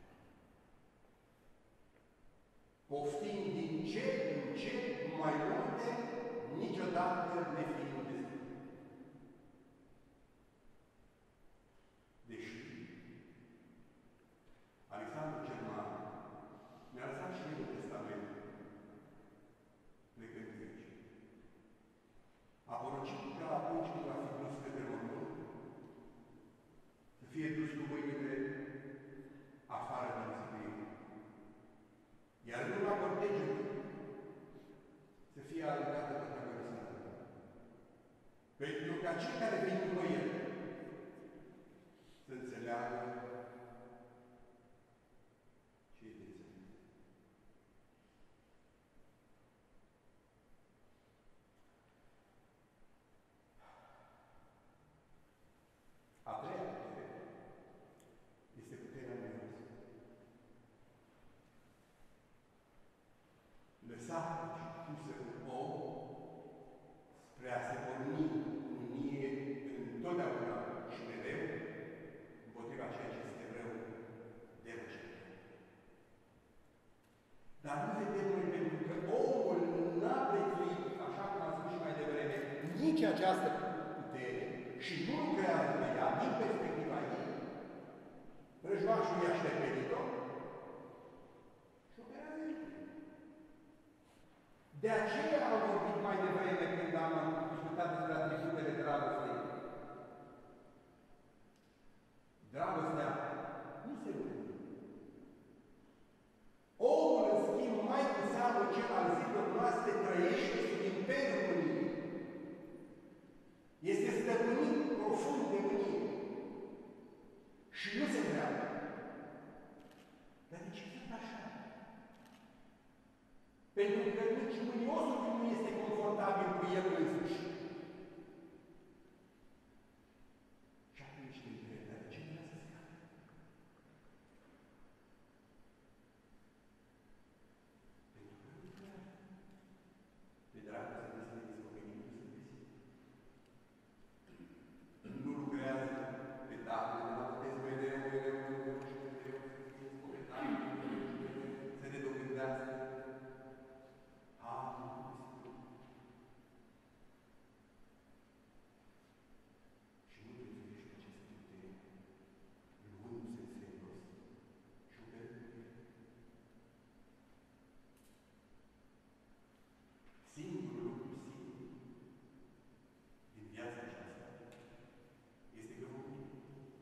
poftim din ce în ce mai multe, niciodată nefiind destul. Deși Alexandru cel Mare ne-a lăsat și el un testament plecând de aici. A poruncit ca atunci când va fi dus către mormânt, să fie dus cu mâinile afară din zidire. Iar în urma cortegiului să fie aruncată toată agonizată. Pentru ca cei care vin după el să înțeleagă ce e de înțeles. A treia putere este puterea numeroasă. Lăsată și pusă în om spre a se porni în mie întotdeauna și mereu împotriva ceea ce este rău de răcetă. Dar nu vedem noi pentru că omul n-a prețuit nici această putere și nu lucrează pe ea din perspectiva ei, vrăjmașul i-a șterperit-o și operează el. De aceea am vorbit mai devreme când am discutat despre atributele dragostei. Dragostea nu se vede. Omul, în schimb, mai cu seamă cel al zilelor noastre, trăiește sub imperiul mâniei. Este stăpânit profund de mânie. Și nu se întreabă. Dar de ce sunt așa? Pentru că nici mâniosul nu este confortabil cu el însuși. Și atunci te întrebi, dar de ce vrea să scape? Pentru că nu vrea. De dragoste să ne descoperim, nu sunt găsit. Nu lucrează pe date, nu puteți mereu, să ne dobândească. Și nu prețuiește aceste putere, luându-se în serios și operând. Singurul lucru sigur din viața aceasta este că vom muri.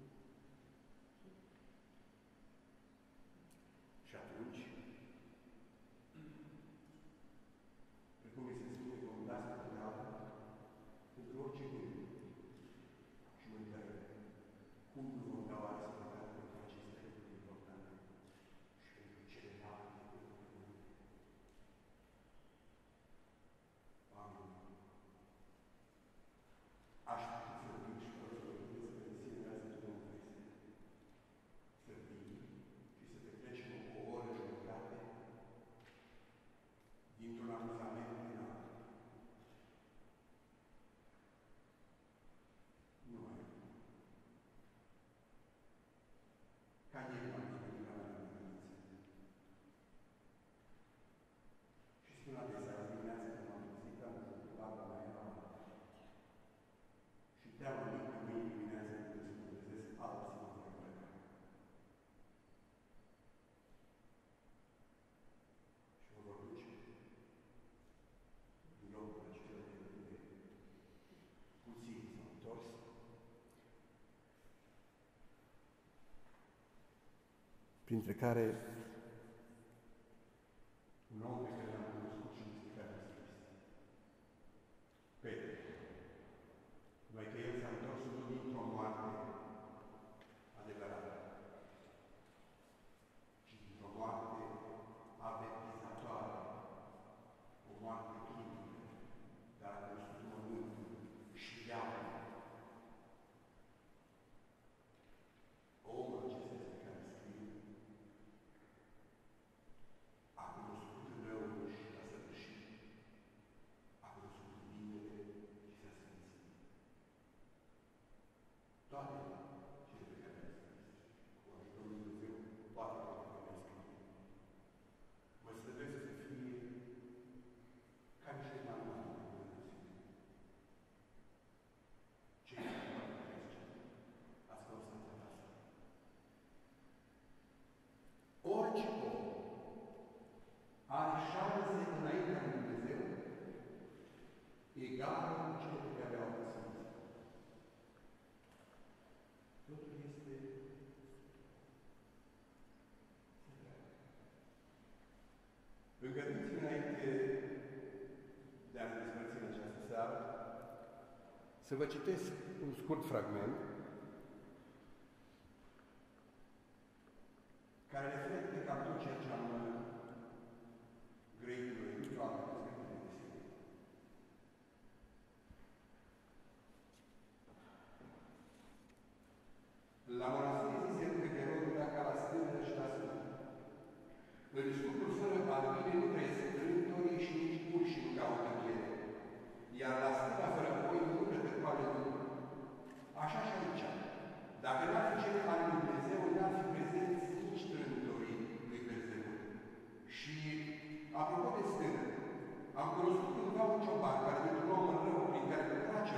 Și atunci, precum mi se spune, vom da socoteală pentru orice gând. Și mă întreb, cum nu vom da oare socoteală pentru aceste lucruri importante și pentru celelalte lucruri? Oameni, aș putea să vin și fără să vă gândesc că în sine să nu mă să vin și să petrecem o oră jumătate dintr-un amuzament din altul. Nu mai e. Ca ieri m-am gândit la mea dimineață. Și spun adesea, azi dimineața când m-am trezit, am văzut că baba mea era și teamă mic că mâine dimineața când îți mă trezesc, alții mă vor pleca. Și mă vor duce din locul acela de unde puțini s-au întors. Printre care un om pe care l-am cunoscut și despre care am scris. Petre. Numai că el s-a întors nu dintr-o moarte adevărată, ci dintr-o moarte avertizatoare, o moarte clinică, dar a căzut mormântul și iară. Omul acesta despre care scriu a cunoscut răul și a săvârșit, a cunoscut binele și s-a sfințit. Toate cele pe care le-am scris, cu ajutorul lui Dumnezeu, toate pe care le-am scris, mă străduiesc să fie ca niște manuale de Dumnezeu. Cei care mă trăiesc, ați constatat asta. Orice om are șanse înaintea lui Dumnezeu egală cu cele pe care le-au păsărit. Totul este îngăduiți-mi înainte de a ne despărți în această seară să vă citesc un scurt fragment care reflectă cam tot ceea ce am grăit noi într-o altă perspectivă de serie. La monastir zise că Herodul era ca la stână și la sfânt. În scopul fără albine nu trăiesc trântorii și nici urși nu caută miere, iar la stână fără poi nu rătăcoare lucruri. Așa și aici. Dacă n-ar fi cele ale lui Dumnezeu, n-ar fi prezenți nici trântorii lui Berzebul. Și, apropo de stână, am cunoscut cândva un cioban care, dintr-un om rău, prin care îl place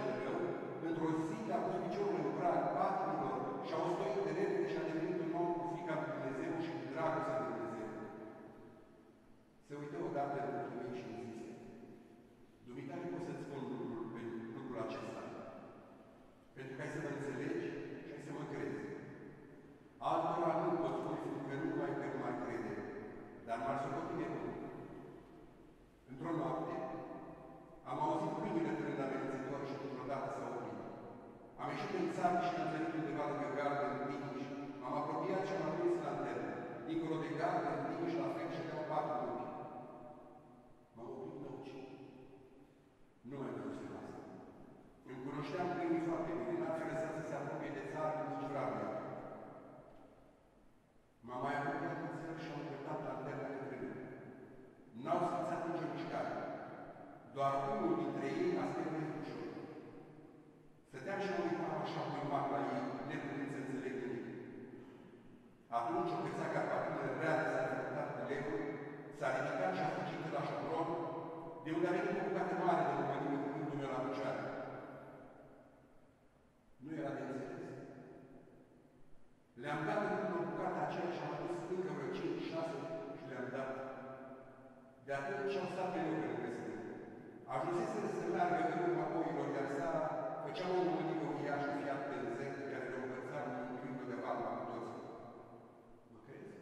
doar unul dintre ei a stăpânit ușor. Stăteam și mă uitam așa uimat la ei, neputând să înțeleg nimic. Atunci o cățea carpatină rea de s-a înfruntat cu lecul, s-a ridicat și a fugit la șopron, de unde a venit o bucată mare de mămălimă cu gândul meu la picioare. Nu era de înțeles. Le-am dat în bucata aceea și am adus încă vreo 5-6 și le-am dat. De atunci au stat mereu pe lângă stâng. Ajunseseră să meargă în urma oilor, iar seara făceam o mămălimă uriașă fiat pe zer, pe care le învățam în câmpul de valma cu toți. Mă crezi?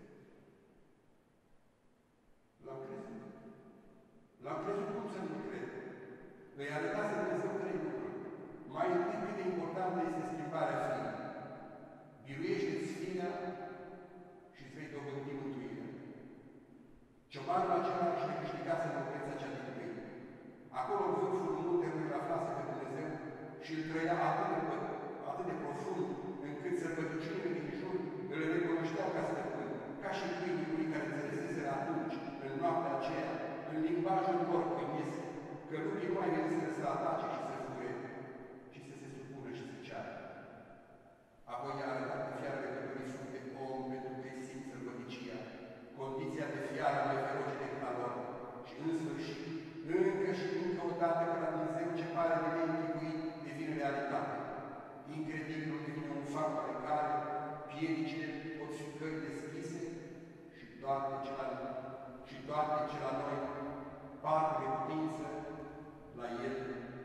L-am crezut. L-am crezut cum să nu cred. Îi arătase Dumnezeu 3 lucruri. Mai întâi cât de importantă este schimbarea firii. Biruiește-ți firea și îți vei dobândi mântuirea. Ciobanul acela își recâștigase în locuința cea din tâi. Acolo, în vârful muntelui, aflase pe Dumnezeu și îl trăia atât de profund, încât sărbăticiunile din jur îl recunoșteau ca stăpân, ca și câinii lui care înțeleseseră atunci, în noaptea aceea, în limbajul lor păiesc, că lupii nu mai veniseră să atace și să fure, ci să se supună și să ceară. Apoi i-a arătat că fiarele călării sunt de om pentru că îi simt sărbăticia, condiția de fiară mai feroce decât a lor. Și în sfârșit, încă și încă o dată că la Dumnezeu ce pare de neînchipuit devine realitate. Incredibilul devine un fapt pe care piedicile pot fi căi deschise și toate ce la noi par de putință, la El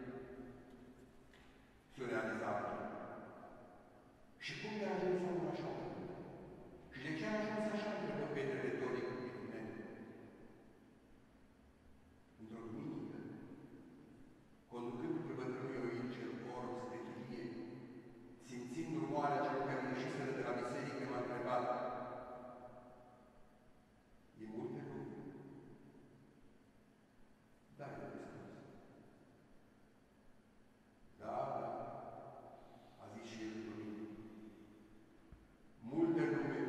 se realizează. Și cum de a ajuns omul așa? Și de ce a ajuns așa, întrebă Petre retoric evident? Într-o duminică, conducându-l pe bătrânul Ioil cel orb spre chilie, simțind urmoarea celor care ieșiseră de la biserică, m-a întrebat: e mult de lucru? Da, i-a răspuns. Da, a zis și el după mine. Multe lume,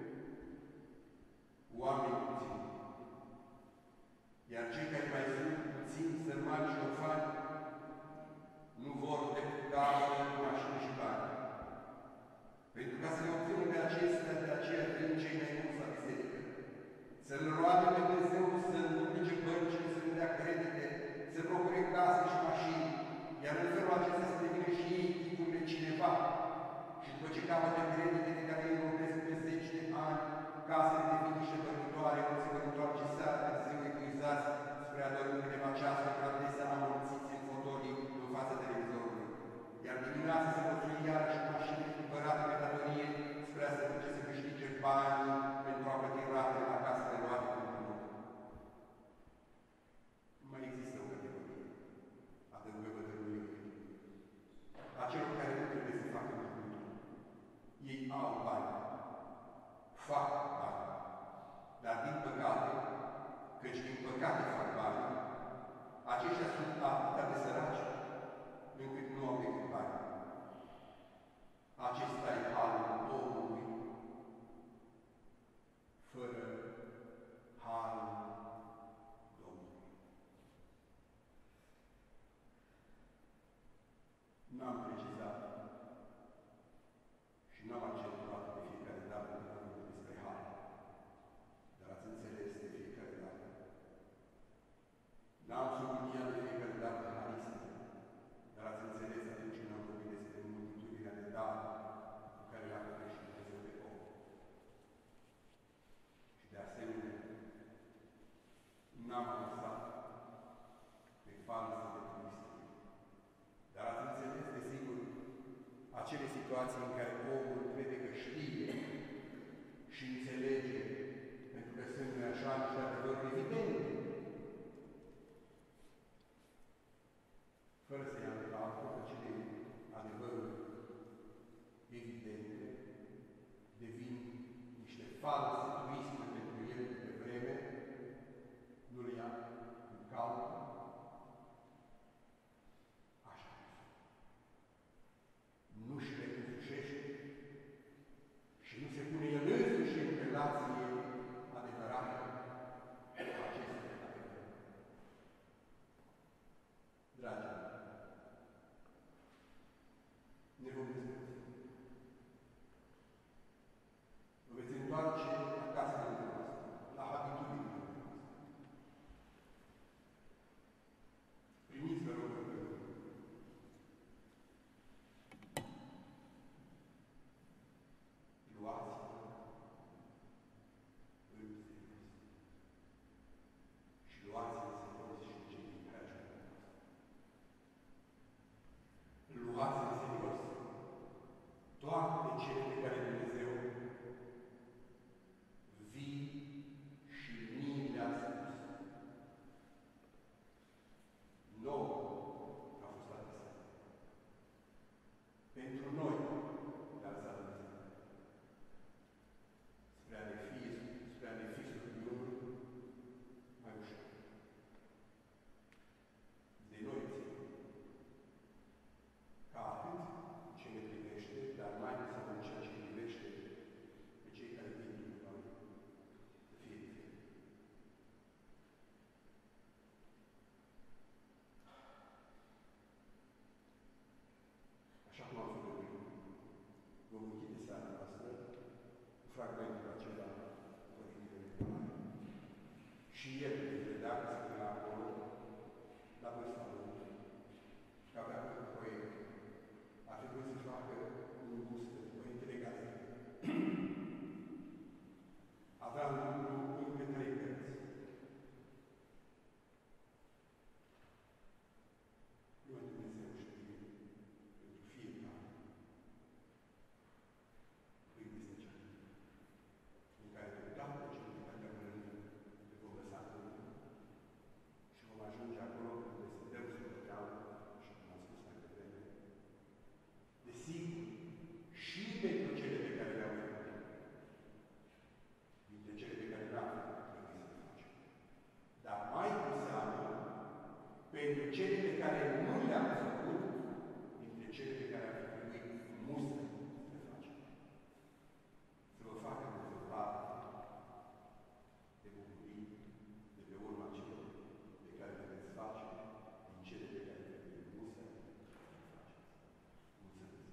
oameni puțini. Iar cei care mai sunt puțini, sărmani și orfani, nu vor decât casă, mașini și bani. Pentru ca să ne obțină pe acestea, de aceea vin cei mai mulți la biserică. Să-L roage pe Dumnezeu să înduplice băncile, să ne dea credite, să procure case și mașini, iar în felul acesta să devină și ei tipul de cineva. Și după ce capătă credite de care ei vorbesc pe 10 de ani, casele devin niște dormitoare, cum se dormitoare ce seara târziu epuizați spre a dormi câteva ceasuri, adesea amorțiți în fotolii în fața televizorului. Iar dimineața se construi iarăși mașini cumpărate pe datorie spre a se duce să câștige bani pentru a plăti ratele la casele luate cu împrumut. Nu mai există o categorie, adăugă bătrânul Ioil, a celor care nu trebuie să facă împrumut. Ei au bani, fac bani, dar din păcate, căci din păcate fac bani, aceștia sunt atât de săraci încât nu au decât bani. Acesta e halul omului fără harul Domnului. N-am precizat și n-am accentuat de fiecare dată când am vorbit despre har, dar ați înțeles de fiecare dată. N-am subliniat de fiecare dată harisme, dar ați înțeles atunci când am vorbit despre multitudinea de daruri cu care le-a pătrești Dumnezeu pe om. Și de asemenea, n-am lăsat pe falsă de turistie. Dar ați înțeles, desigur, acele situații în care omul crede că știe și înțelege, pentru că sunt așa niște adevăruri evidente, fără să ia în calcul acele adevăruri evidente, devin niște false turisme pentru el de vreme, nu le ia în calcul. Așa. Nu-și reînsușește fragmentul acela Părintele Nicolae. Și el, redacție de la acolo, la vârsta lui, că avea un proiect, a trebuit să facă un gust de Părintele Galerie. Avea un lucru încă 3 cărți. Numai Dumnezeu știe pentru fiecare îi desăgeam, în care pe toate cele pe care le-am rănit le vom lăsa pe urmă și vom ajunge acolo unde să dăm socoteală, așa cum am spus mai devreme. Desigur, și pentru cele pe care le-au făcut, dintre cele pe care le-am făcut, trebuie să le facem. Dar mai cu seamă, pentru cele pe care nu le-am făcut, dintre cele pe care ar fi trebuit musă să le facem. Să vă facă parte de bucurii de pe urma celor pe care le veți face, din cele pe care le veți musă să le faceți. Mulțumesc!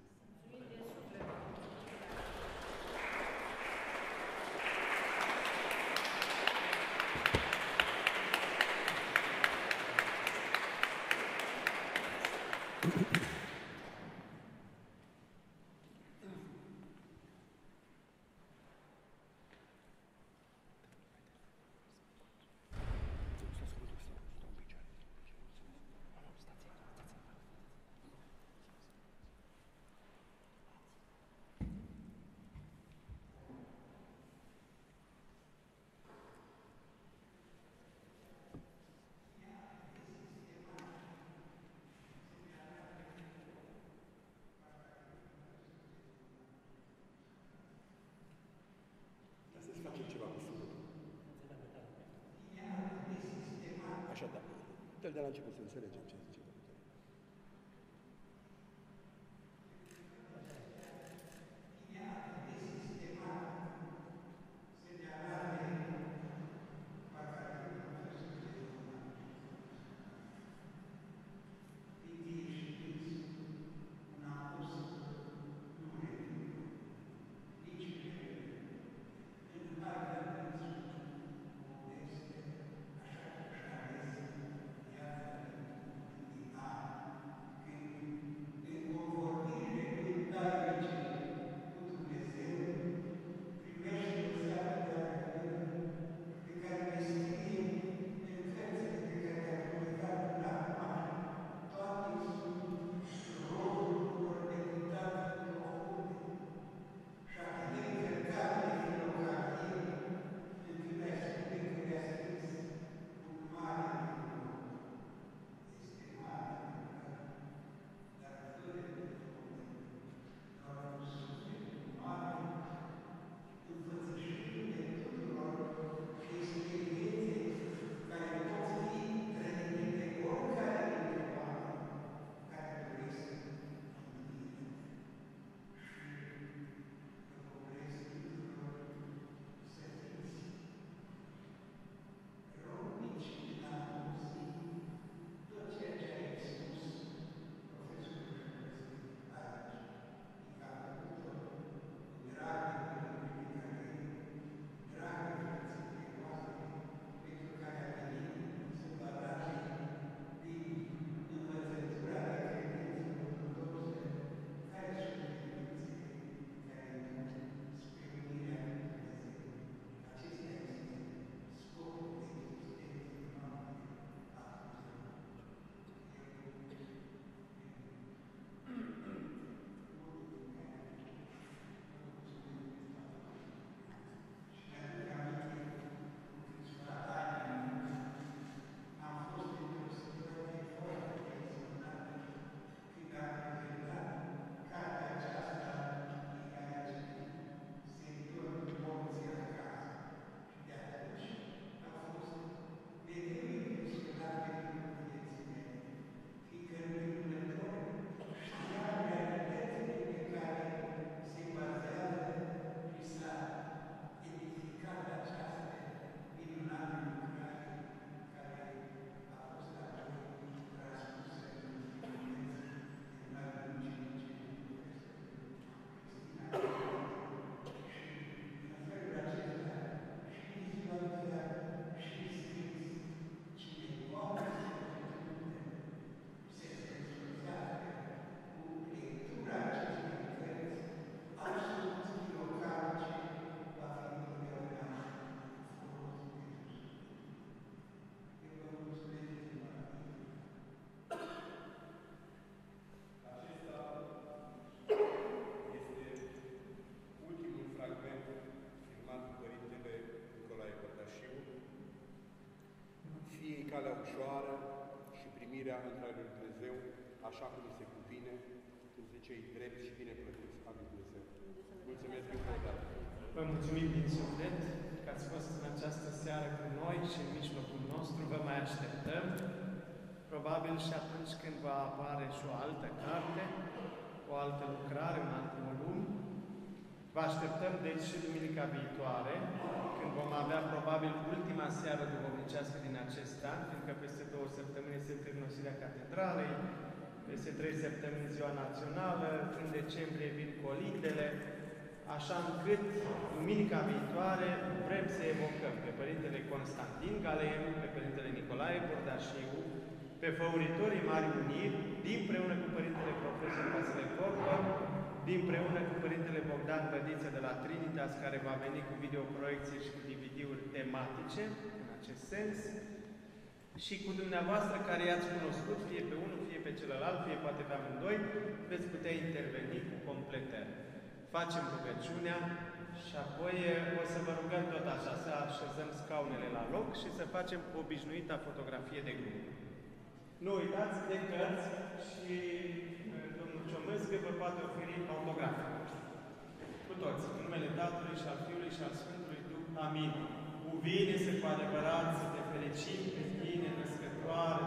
Să facem ceva cu sufletul. Așa, da. Dă-l de la început să înțelegem ce zice. ușoară și primirea într-al lui Dumnezeu, așa cum se cuvine, între cei drepți și bineplăcuți al lui Dumnezeu. Mulțumesc încă o dată! Vă mulțumim din suflet că ați fost în această seară cu noi și în mijlocul nostru. Vă mai așteptăm, probabil și atunci când va apare și o altă carte, o altă lucrare, un alt volum. Vă așteptăm, deci, și duminica viitoare, când vom avea, probabil, ultima seară duhovnicească din acest an, fiindcă peste 2 săptămâni este întâlnosirea Catedralei, peste 3 săptămâni Ziua Națională, în decembrie vin colindele, așa încât, duminica viitoare, vrem să evocăm pe Părintele Constantin Galeenu, pe Părintele Nicolae Bordașiu, pe făuritorii Mari Uniri, dinpreună cu Părintele Profesor Vasile Corpă, dinpreună cu Părintele Bogdan Bădiță de la Trinitas, care va veni cu videoproiecții și cu DVD-uri tematice, în acest sens, și cu dumneavoastră care i-ați cunoscut, fie pe unul, fie pe celălalt, fie poate pe amândoi, veți putea interveni cu completări. Facem rugăciunea și apoi o să vă rugăm tot așa să așezăm scaunele la loc și să facem obișnuita fotografie de grup. Nu uitați de cărți și domnul Ciomâscă vă poate oferi autografe. Cu toți, în numele Tatălui și al Fiului și al Sfântului Duh. Amin. Cuvine-se cu adevărat să te fericim pe tine, născătoare